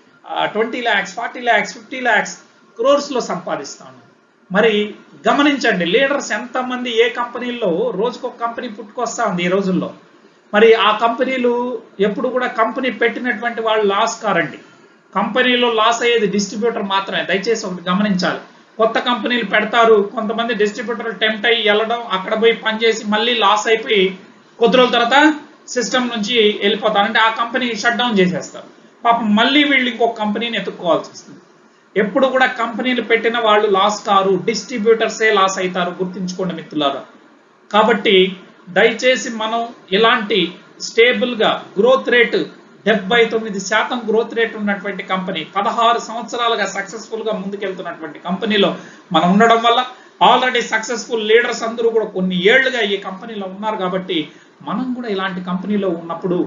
twenty lakhs, forty lakhs, fifty lakhs, crores లో సంపాదిస్తాను. మరి గమనించండి, లీడర్స్ ఎంతమంది ఏ కంపెనీల్లో రోజుకొక కంపెనీ పుట్టుకొస్తా ఉంది ఈ రోజుల్లో. మరి ఆ కంపెనీలు ఎప్పుడు కూడా కంపెనీ పెట్టినటువంటి వాళ్ళు లాస్ కారండి. కంపెనీలో లాస్ అయ్యేది డిస్ట్రిబ్యూటర్ మాత్రమే. దయచేసి ఒకటి గమనించాలి. కొత్త కంపెనీలు పెడతారు, కొంతమంది డిస్ట్రిబ్యూటర్ టెంప్ట్ అయ్యి వెళ్ళడం, అక్కడ పోయి పనిచేసి మళ్ళీ లాస్ అయిపోయి కొద్ది రోజుల తర్వాత సిస్టమ్ నుంచి వెళ్ళిపోతారు. అంటే ఆ కంపెనీ షట్ డౌన్ చేసేస్తారు. పాపం మళ్ళీ వీళ్ళు ఇంకొక కంపెనీని ఎత్తుక్కోవాల్సి వస్తుంది. ఎప్పుడు కూడా కంపెనీలు పెట్టిన వాళ్ళు లాస్ కారు, డిస్ట్రిబ్యూటర్సే లాస్ అవుతారు. గుర్తుంచుకోండి మిత్రులారా. కాబట్టి దయచేసి మనం ఇలాంటి స్టేబుల్ గా గ్రోత్ రేటు డెబ్బై తొమ్మిది శాతం గ్రోత్ రేట్ ఉన్నటువంటి కంపెనీ, పదహారు సంవత్సరాలుగా సక్సెస్ఫుల్ గా ముందుకెళ్తున్నటువంటి కంపెనీలో మనం ఉండడం వల్ల ఆల్రెడీ సక్సెస్ఫుల్ లీడర్స్ అందరూ కూడా కొన్ని ఏళ్లుగా ఈ కంపెనీలో ఉన్నారు. కాబట్టి మనం కూడా ఇలాంటి కంపెనీలో ఉన్నప్పుడు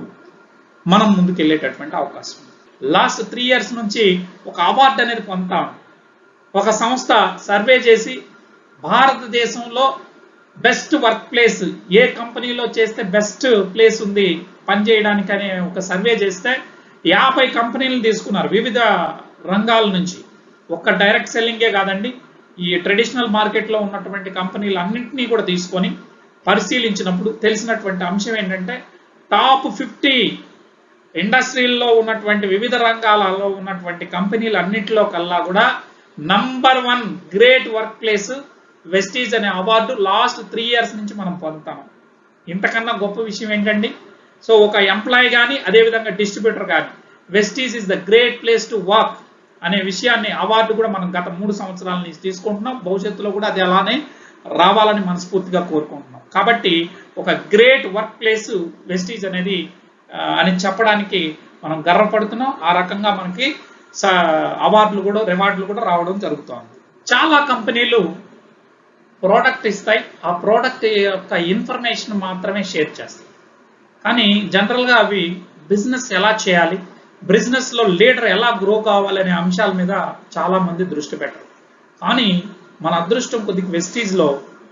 మనం ముందుకెళ్ళేటటువంటి అవకాశం. లాస్ట్ త్రీ ఇయర్స్ నుంచి ఒక అవార్డు అనేది పొందుతాం. ఒక సంస్థ సర్వే చేసి భారతదేశంలో బెస్ట్ వర్క్ ప్లేస్ ఏ కంపెనీలో చేస్తే బెస్ట్ ప్లేస్ ఉంది పనిచేయడానికి అనే ఒక సర్వే చేస్తే యాభై కంపెనీలను తీసుకున్నారు వివిధ రంగాల నుంచి. ఒక్క డైరెక్ట్ సెల్లింగే కాదండి, ఈ ట్రెడిషనల్ మార్కెట్లో ఉన్నటువంటి కంపెనీలు అన్నింటినీ కూడా తీసుకొని పరిశీలించినప్పుడు తెలిసినటువంటి అంశం ఏంటంటే టాప్ ఫిఫ్టీ ఇండస్ట్రీల్లో ఉన్నటువంటి వివిధ రంగాలలో ఉన్నటువంటి కంపెనీలు అన్నింటిలో కల్లా కూడా number one great work place Vestige అనే అవార్డు లాస్ట్ త్రీ ఇయర్స్ నుంచి మనం పొందుతాం. ఇంతకన్నా గొప్ప విషయం ఏంటండి? సో ఒక ఎంప్లాయీ కానీ అదేవిధంగా డిస్ట్రిబ్యూటర్ కానీ Vestige is the great place to work అనే విషయాన్ని అవార్డు కూడా మనం గత మూడు సంవత్సరాల నుంచి తీసుకుంటున్నాం. భవిష్యత్తులో కూడా అది అలానే రావాలని మనస్ఫూర్తిగా కోరుకుంటున్నాం. కాబట్టి ఒక గ్రేట్ వర్క్ ప్లేస్ వెస్టీజ్ అనేది అని చెప్పడానికి మనం గర్వపడుతున్నాం. ఆ రకంగా మనకి అవార్డులు కూడా రివార్డులు కూడా రావడం జరుగుతుంది. చాలా కంపెనీలు ప్రోడక్ట్ ఇస్తాయి, ఆ ప్రోడక్ట్ యొక్క ఇన్ఫర్మేషన్ మాత్రమే షేర్ చేస్తాయి. కానీ జనరల్గా అవి బిజినెస్ ఎలా చేయాలి, బిజినెస్లో లీడర్ ఎలా గ్రో కావాలనే అంశాల మీద చాలామంది దృష్టి పెట్టరు. కానీ మన అదృష్టం కొద్దిగా వెస్టీజ్లో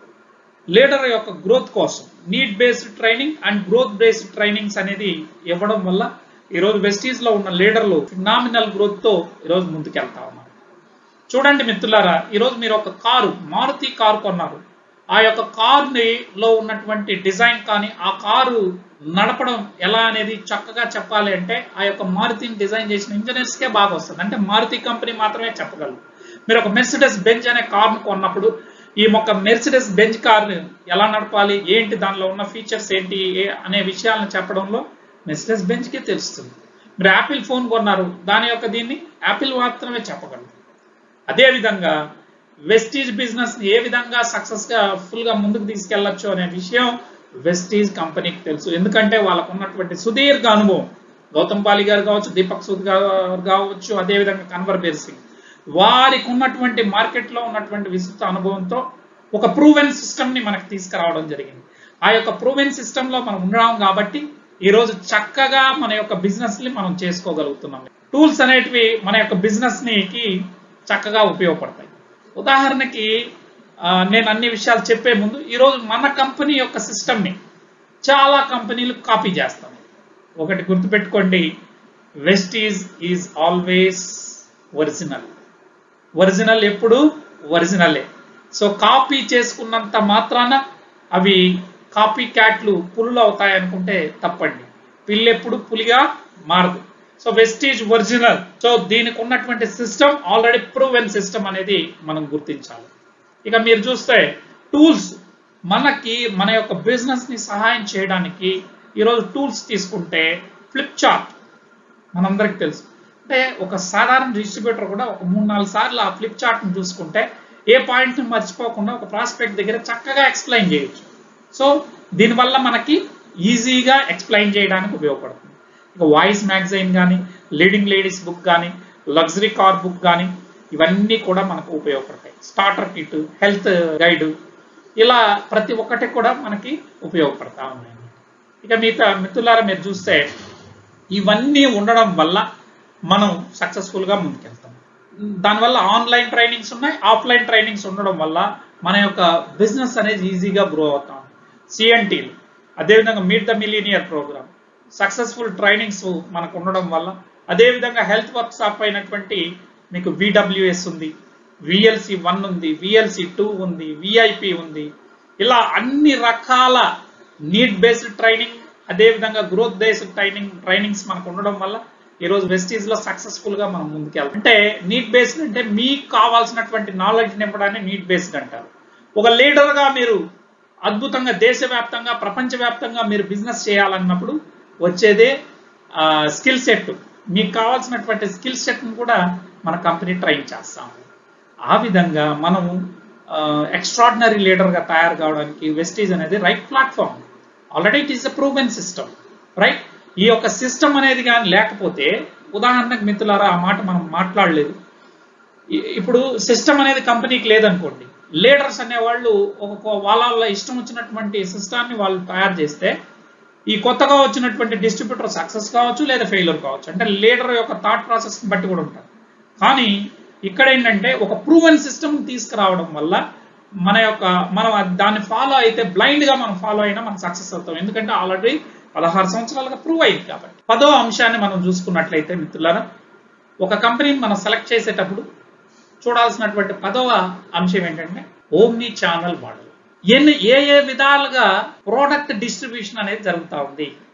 లీడర్ యొక్క గ్రోత్ కోసం need based training and growth based trainings అనేది ఇవ్వడం వల్ల ఈరోజు వెస్టీజ్లో ఉన్న లీడర్లు ఫినామినల్ గ్రోత్తో ఈరోజు ముందుకెళ్తా ఉన్నారు. చూడండి మిత్రులారా, ఈరోజు మీరు ఒక కారు మారుతి కారు కొన్నారు. ఆ యొక్క కారులో ఉన్నటువంటి డిజైన్ కానీ ఆ కారు నడపడం ఎలా అనేది చక్కగా చెప్పాలి అంటే ఆ యొక్క మారుతిని డిజైన్ చేసిన ఇంజనీర్స్కే బాగా వస్తుంది. అంటే మారుతి కంపెనీ మాత్రమే చెప్పగలరు. మీరు ఒక మెర్సిడెస్ బెంజ్ అనే కార్ను కొన్నప్పుడు ఈ మొక్క మెర్సిడెస్ బెంజ్ కార్ని ఎలా నడపాలి, ఏంటి దానిలో ఉన్న ఫీచర్స్ ఏంటి అనే విషయాలను చెప్పడంలో మెర్సిడెస్ బెంజ్కే తెలుస్తుంది. మీరు యాపిల్ ఫోన్ కొన్నారు, దాని యొక్క దీన్ని యాపిల్ మాత్రమే చెప్పగలరు. అదేవిధంగా వెస్టీజ్ బిజినెస్ ఏ విధంగా సక్సెస్గా ఫుల్గా ముందుకు తీసుకెళ్లొచ్చు అనే విషయం వెస్టీజ్ కంపెనీకి తెలుసు. ఎందుకంటే వాళ్ళకు ఉన్నటువంటి సుదీర్ఘ అనుభవం, గౌతమ్ పాలి గారు కావచ్చు, దీపక్ సూద్ గారు కావచ్చు, అదేవిధంగా కన్వర్ బీర్ సింగ్, వారికి ఉన్నటువంటి మార్కెట్లో ఉన్నటువంటి విస్తృత అనుభవంతో ఒక ప్రూవెన్ సిస్టమ్ని మనకు తీసుకురావడం జరిగింది. ఆ యొక్క ప్రూవెన్ సిస్టంలో మనం ఉన్నాం కాబట్టి ఈరోజు చక్కగా మన యొక్క బిజినెస్ని మనం చేసుకోగలుగుతున్నాం. టూల్స్ అనేటివి మన యొక్క బిజినెస్నికి చక్కగా ఉపయోగపడతాయి. ఉదాహరణకి నేను అన్ని విషయాలు చెప్పే ముందు ఈరోజు మన కంపెనీ యొక్క సిస్టమ్ని చాలా కంపెనీలు కాపీ చేస్తాం. ఒకటి గుర్తుపెట్టుకోండి, Vestige is always original. Original ఎప్పుడు ఒరిజినలే. సో కాపీ చేసుకున్నంత మాత్రాన అవి కాపీ క్యాట్లు పులులు అవుతాయి అనుకుంటే తప్పండి. పిల్లి ఎప్పుడు పులిగా మారదు. So Vestige original. సో దీనికి ఉన్నటువంటి సిస్టమ్ ఆల్రెడీ ప్రూవెన్ సిస్టమ్ అనేది మనం గుర్తించాలి. ఇక మీరు చూస్తే టూల్స్ మనకి మన యొక్క బిజినెస్ ని సహాయం చేయడానికి ఈరోజు టూల్స్ తీసుకుంటే ఫ్లిప్ చార్ట్ మనందరికి తెలుసు. అంటే ఒక సాధారణ డిస్ట్రిబ్యూటర్ కూడా ఒక మూడు నాలుగు సార్లు ఆ ఫ్లిప్ చార్ట్ ని చూసుకుంటే ఏ పాయింట్ ని మర్చిపోకుండా ఒక ప్రాస్పెక్ట్ దగ్గర చక్కగా ఎక్స్ప్లెయిన్ చేయొచ్చు. సో దీనివల్ల మనకి ఈజీగా ఎక్స్ప్లెయిన్ చేయడానికి ఉపయోగపడుతుంది. ఇక వాయిస్ మ్యాగజైన్ కానీ, లీడింగ్ లేడీస్ బుక్ కానీ, లగ్జరీ కార్ బుక్ కానీ ఇవన్నీ కూడా మనకు ఉపయోగపడతాయి. స్టార్టర్ కిట్, హెల్త్ గైడ్, ఇలా ప్రతి ఒక్కటి కూడా మనకి ఉపయోగపడతా ఉన్నాయి. ఇక మిగతా మిత్రులారా మీరు చూస్తే ఇవన్నీ ఉండడం వల్ల మనం సక్సెస్ఫుల్గా ముందుకెళ్తాం. దానివల్ల ఆన్లైన్ ట్రైనింగ్స్ ఉన్నాయి, ఆఫ్లైన్ ట్రైనింగ్స్ ఉండడం వల్ల మన యొక్క బిజినెస్ అనేది ఈజీగా గ్రో అవుతాం. సిఎన్టీలు, అదేవిధంగా meet the millionaire program, successful trainings మనకు ఉండడం వల్ల, అదేవిధంగా హెల్త్ వర్క్ షాప్ అయినటువంటి మీకు విడబ్ల్యూఎస్ ఉంది, విఎల్సి వన్ ఉంది, విఎల్సి టూ ఉంది, విఐపి ఉంది. ఇలా అన్ని రకాల నీడ్ బేస్డ్ ట్రైనింగ్, అదేవిధంగా గ్రోత్ బేస్డ్ ట్రైనింగ్ ట్రైనింగ్స్ మనకు ఉండడం వల్ల ఈరోజు వెస్టీజ్లో సక్సెస్ఫుల్గా మనం ముందుకెళ్తాం. అంటే నీడ్ బేస్డ్ అంటే మీకు కావాల్సినటువంటి నాలెడ్జ్ నింపడాన్ని నీడ్ బేస్డ్ అంటారు. ఒక లీడర్గా మీరు అద్భుతంగా దేశవ్యాప్తంగా ప్రపంచవ్యాప్తంగా మీరు బిజినెస్ చేయాలన్నప్పుడు వచ్చేదే స్కిల్ సెట్. మీకు కావాల్సినటువంటి స్కిల్ సెట్ను కూడా మన కంపెనీ ట్రైన్ చేస్తాము. ఆ విధంగా మనము ఎక్స్ట్రాడినరీ లీడర్గా తయారు కావడానికి వెస్టీజ్ అనేది right platform. Already it is a proven system, right? ఈ యొక్క సిస్టమ్ అనేది కానీ లేకపోతే, ఉదాహరణకు మిత్రులారా ఆ మాట మనం మాట్లాడలేదు, ఇప్పుడు సిస్టమ్ అనేది కంపెనీకి లేదనుకోండి, లీడర్స్ అనేవాళ్ళు ఒక వాళ్ళ ఇష్టం వచ్చినటువంటి సిస్టాన్ని వాళ్ళు తయారు చేస్తే ఈ కొత్తగా వచ్చినటువంటి డిస్ట్రిబ్యూటర్ సక్సెస్ కావచ్చు లేదా ఫెయిల్యూర్ కావచ్చు. అంటే లీడర్ యొక్క థాట్ ప్రాసెస్ని బట్టి కూడా ఉంటుంది. కానీ ఇక్కడ ఏంటంటే ఒక ప్రూవెన్ సిస్టమ్ తీసుకురావడం వల్ల మన యొక్క మనం దాన్ని ఫాలో అయితే బ్లైండ్గా మనం ఫాలో అయినా మనం సక్సెస్ అవుతాం. ఎందుకంటే ఆల్రెడీ పదహారు సంవత్సరాలుగా ప్రూవ్ అయింది కాబట్టి. పదో అంశాన్ని మనం చూసుకున్నట్లయితే మిత్రులారా, ఒక కంపెనీని మనం సెలెక్ట్ చేసేటప్పుడు చూడాల్సినటువంటి పదవ అంశం ఏంటంటే ఓమ్ని ఛానల్ మోడల్. ఎన్ని ఏ ఏ విధాలుగా ప్రోడక్ట్ డిస్ట్రిబ్యూషన్ అనేది జరుగుతూ ఉంది.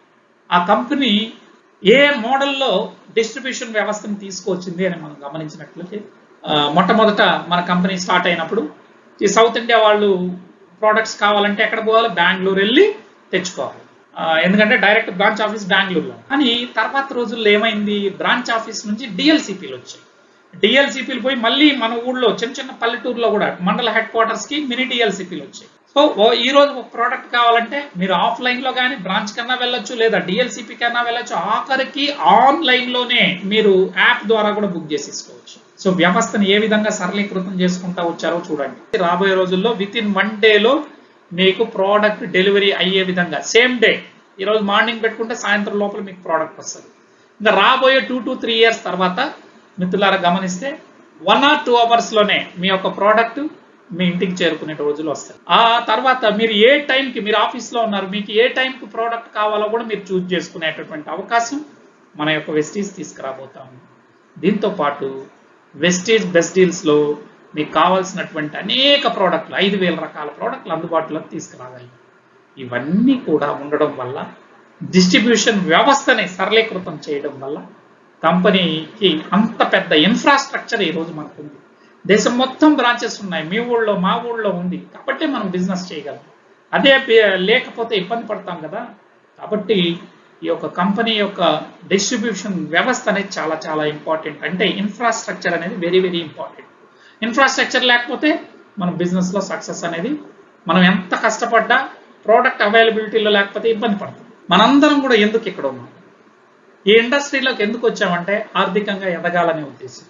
ఆ కంపెనీ ఏ మోడల్లో డిస్ట్రిబ్యూషన్ వ్యవస్థను తీసుకొచ్చింది అని మనం గమనించినట్లయితే మొట్టమొదట మన కంపెనీ స్టార్ట్ అయినప్పుడు ఈ సౌత్ ఇండియా వాళ్ళు ప్రోడక్ట్స్ కావాలంటే ఎక్కడ పోవాలి, బెంగళూరు వెళ్ళి తెచ్చుకోవాలి. ఎందుకంటే డైరెక్ట్ బ్రాంచ్ ఆఫీస్ బెంగళూరులో. కానీ తర్వాత రోజుల్లో ఏమైంది, బ్రాంచ్ ఆఫీస్ నుంచి డిఎల్సిపిలు వచ్చాయి. డిఎల్సిపిలు పోయి మళ్ళీ మన ఊళ్ళో చిన్న చిన్న పల్లెటూరులో కూడా మండల హెడ్ క్వార్టర్స్ కి మినీ డిఎల్సిపిలు వచ్చాయి. సో ఈ రోజు ఒక ప్రోడక్ట్ కావాలంటే మీరు ఆఫ్లైన్ లో కానీ బ్రాంచ్ కన్నా వెళ్ళొచ్చు, లేదా డిఎల్సిపి కన్నా వెళ్ళొచ్చు, ఆఖరికి ఆన్లైన్ లోనే మీరు యాప్ ద్వారా కూడా బుక్ చేసేసుకోవచ్చు. సో వ్యవస్థను ఏ విధంగా సరళీకృతం చేసుకుంటా వచ్చారో చూడండి. రాబోయే రోజుల్లో విత్ ఇన్ వన్ డేలో మీకు ప్రోడక్ట్ డెలివరీ అయ్యే విధంగా సేమ్ డే, ఈరోజు మార్నింగ్ పెట్టుకుంటే సాయంత్రం లోపల మీకు ప్రోడక్ట్ వస్తుంది. ఇంకా రాబోయే టూ టు త్రీ ఇయర్స్ తర్వాత మిత్రులారా గమనిస్తే వన్ ఆర్ టూ అవర్స్ లోనే మీ యొక్క ప్రోడక్ట్ మీ ఇంటికి చేరుకునే రోజులు వస్తాయి. ఆ తర్వాత మీరు ఏ టైంకి, మీరు ఆఫీస్లో ఉన్నారు, మీకు ఏ టైంకి ప్రోడక్ట్ కావాలో కూడా మీరు చూజ్ చేసుకునేటటువంటి అవకాశం మన యొక్క వెస్టీజ్ తీసుకురాబోతాము. దీంతో పాటు వెస్టీజ్ బెస్ట్ డీల్స్లో మీకు కావాల్సినటువంటి అనేక ప్రోడక్ట్లు, ఐదు వేల రకాల ప్రోడక్ట్లు అందుబాటులోకి తీసుకురావాలి. ఇవన్నీ కూడా ఉండడం వల్ల డిస్ట్రిబ్యూషన్ వ్యవస్థని సరళీకృతం చేయడం వల్ల కంపెనీకి అంత పెద్ద ఇన్ఫ్రాస్ట్రక్చర్ ఈరోజు మనకు ఉంది. దేశం మొత్తం బ్రాంచెస్ ఉన్నాయి, మీ ఊళ్ళో మా ఊళ్ళో ఉంది కాబట్టి మనం బిజినెస్ చేయగలం. అదే లేకపోతే ఇబ్బంది పడతాం కదా. కాబట్టి ఈ యొక్క కంపెనీ యొక్క డిస్ట్రిబ్యూషన్ వ్యవస్థ అనేది చాలా చాలా ఇంపార్టెంట్. అంటే ఇన్ఫ్రాస్ట్రక్చర్ అనేది వెరీ వెరీ ఇంపార్టెంట్. ఇన్ఫ్రాస్ట్రక్చర్ లేకపోతే మన బిజినెస్లో సక్సెస్ అనేది, మనం ఎంత కష్టపడ్డా ప్రోడక్ట్ అవైలబిలిటీలో లేకపోతే ఇబ్బంది పడుతుంది. మనందరం కూడా ఎందుకు ఇక్కడ ఉన్నాం, ఈ ఇండస్ట్రీలోకి ఎందుకు వచ్చామంటే ఆర్థికంగా ఎదగాలనే ఉద్దేశం.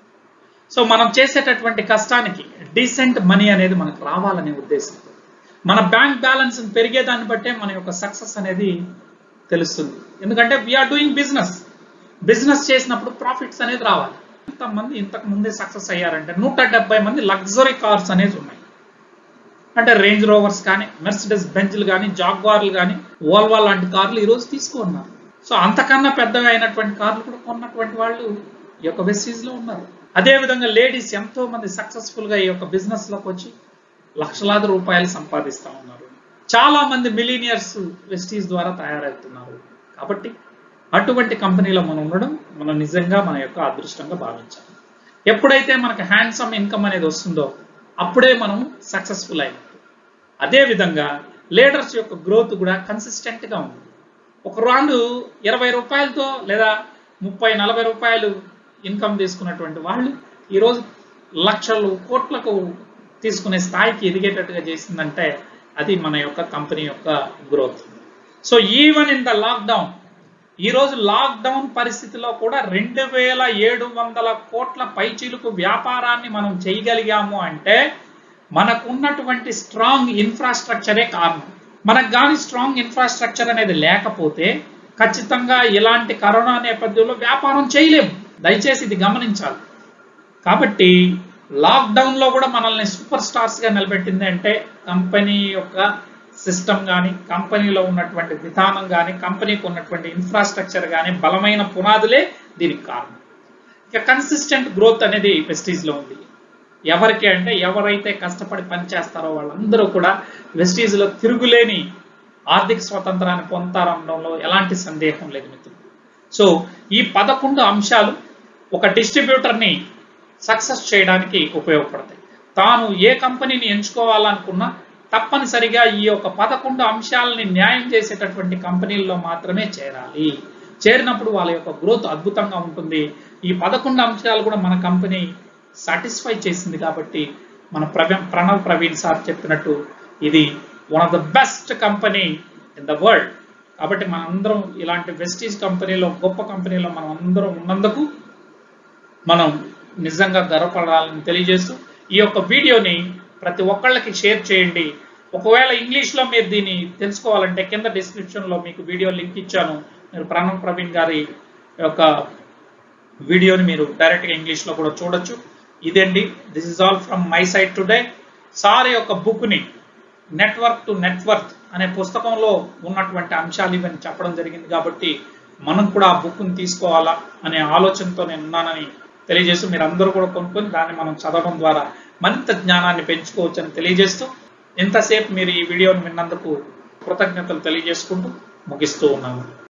సో మనం చేసేటటువంటి కష్టానికి డీసెంట్ మనీ అనేది మనకు రావాలనే ఉద్దేశంతో మన బ్యాంక్ బ్యాలెన్స్ పెరిగేదాన్ని బట్టే మన యొక్క సక్సెస్ అనేది తెలుస్తుంది. ఎందుకంటే వీఆర్ డూయింగ్ బిజినెస్. బిజినెస్ చేసినప్పుడు ప్రాఫిట్స్ అనేది రావాలి. ఇంతమంది ఇంతకు ముందే సక్సెస్ అయ్యారంటే నూట డెబ్బై మంది లగ్జరీ కార్స్ అనేది ఉన్నాయి. అంటే రేంజ్ రోవర్స్ కానీ, మెర్సిడెస్ బెంజ్లు కానీ, జాగ్వార్లు కానీ, వోల్వా లాంటి కార్లు ఈరోజు తీసుకున్నారు. సో అంతకన్నా పెద్దగా అయినటువంటి కార్లు కూడా కొన్నటువంటి వాళ్ళు ఈ యొక్క వెస్టీజ్లో ఉన్నారు. అదేవిధంగా లేడీస్ ఎంతో మంది సక్సెస్ఫుల్గా ఈ యొక్క బిజినెస్లోకి వచ్చి లక్షలాది రూపాయలు సంపాదిస్తూ ఉన్నారు. చాలా మంది మిలీనియర్స్ వెస్టీజ్ ద్వారా తయారవుతున్నారు. కాబట్టి అటువంటి కంపెనీలో మనం ఉండడం మనం నిజంగా మన యొక్క అదృష్టంగా భావించాలి. ఎప్పుడైతే మనకు హ్యాండ్సమ్ ఇన్కమ్ అనేది వస్తుందో అప్పుడే మనం సక్సెస్ఫుల్ అయినట్టు. అదేవిధంగా లీడర్స్ యొక్క గ్రోత్ కూడా కన్సిస్టెంట్గా ఉంది. ఒక రాండు ఇరవై రూపాయలతో లేదా ముప్పై నలభై రూపాయలు ఇన్కమ్ తీసుకున్నటువంటి వాళ్ళు ఈరోజు లక్షలు కోట్లకు తీసుకునే స్థాయికి ఎదిగేటట్టుగా చేసిందంటే అది మన యొక్క కంపెనీ యొక్క growth. So even in the lockdown, ఈరోజు లాక్డౌన్ పరిస్థితిలో కూడా రెండు వేల ఏడు వందల కోట్ల పైచీలకు వ్యాపారాన్ని మనం చేయగలిగాము అంటే మనకున్నటువంటి స్ట్రాంగ్ ఇన్ఫ్రాస్ట్రక్చరే కారణం. మనకు కానీ స్ట్రాంగ్ ఇన్ఫ్రాస్ట్రక్చర్ అనేది లేకపోతే ఖచ్చితంగా ఇలాంటి కరోనా నేపథ్యంలో వ్యాపారం చేయలేము. దయచేసి ఇది గమనించాలి. కాబట్టి లాక్డౌన్లో కూడా మనల్ని సూపర్ స్టార్స్గా నిలబెట్టింది అంటే కంపెనీ యొక్క సిస్టమ్ కానీ, కంపెనీలో ఉన్నటువంటి విధానం కానీ, కంపెనీకి ఉన్నటువంటి ఇన్ఫ్రాస్ట్రక్చర్ కానీ, బలమైన పునాదులే దీనికి కారణం. ఇక కన్సిస్టెంట్ గ్రోత్ అనేది వెస్టీజ్లో ఉంది. ఎవరికి అంటే ఎవరైతే కష్టపడి పనిచేస్తారో వాళ్ళందరూ కూడా వెస్టీజ్లో తిరుగులేని ఆర్థిక స్వతంత్రాన్ని పొందుతారనడంలో ఎలాంటి సందేహం లేదు మిత్రులు. సో ఈ పదకొండు అంశాలు ఒక డిస్ట్రిబ్యూటర్ని సక్సెస్ చేయడానికి ఉపయోగపడతాయి. తాను ఏ కంపెనీని ఎంచుకోవాలనుకున్నా తప్పనిసరిగా ఈ యొక్క పదకొండు అంశాలని న్యాయం చేసేటటువంటి కంపెనీల్లో మాత్రమే చేరాలి. చేరినప్పుడు వాళ్ళ యొక్క గ్రోత్ అద్భుతంగా ఉంటుంది. ఈ పదకొండు అంశాలు కూడా మన కంపెనీ సాటిస్ఫై చేసింది కాబట్టి మన ప్రవీణ్ ప్రణవ్ ప్రవీణ్ సార్ చెప్పినట్టు ఇది one of the best company in the world. కాబట్టి మనందరం ఇలాంటి వెస్టీజ్ కంపెనీలో, గొప్ప కంపెనీలో మనం అందరం ఉన్నందుకు మనం నిజంగా గర్వపడాలని తెలియజేస్తూ ఈ యొక్క వీడియోని ప్రతి ఒక్కళ్ళకి షేర్ చేయండి. ఒకవేళ ఇంగ్లీష్లో మీరు దీన్ని తెలుసుకోవాలంటే కింద డిస్క్రిప్షన్లో మీకు వీడియో లింక్ ఇచ్చాను. మీరు ప్రణవ్ ప్రవీణ్ గారి యొక్క వీడియోని మీరు డైరెక్ట్గా ఇంగ్లీష్లో కూడా చూడొచ్చు. ఇదండి, this is all from my side today. Sir యొక్క బుక్ని నెట్వర్క్ టు నెట్వర్క్ అనే పుస్తకంలో ఉన్నటువంటి అంశాలు ఇవన్నీ చెప్పడం జరిగింది. కాబట్టి మనం కూడా ఆ బుక్ని తీసుకోవాలా అనే ఆలోచనతో నేను ఉన్నానని తెలియజేస్తూ మీరు అందరూ కూడా కొనుక్కొని దాన్ని మనం చదవడం ద్వారా మరింత జ్ఞానాన్ని పెంచుకోవచ్చు అని తెలియజేస్తూ ఇంతసేపు మీరు ఈ వీడియోని విన్నందుకు కృతజ్ఞతలు తెలియజేసుకుంటూ ముగిస్తూ ఉన్నాను.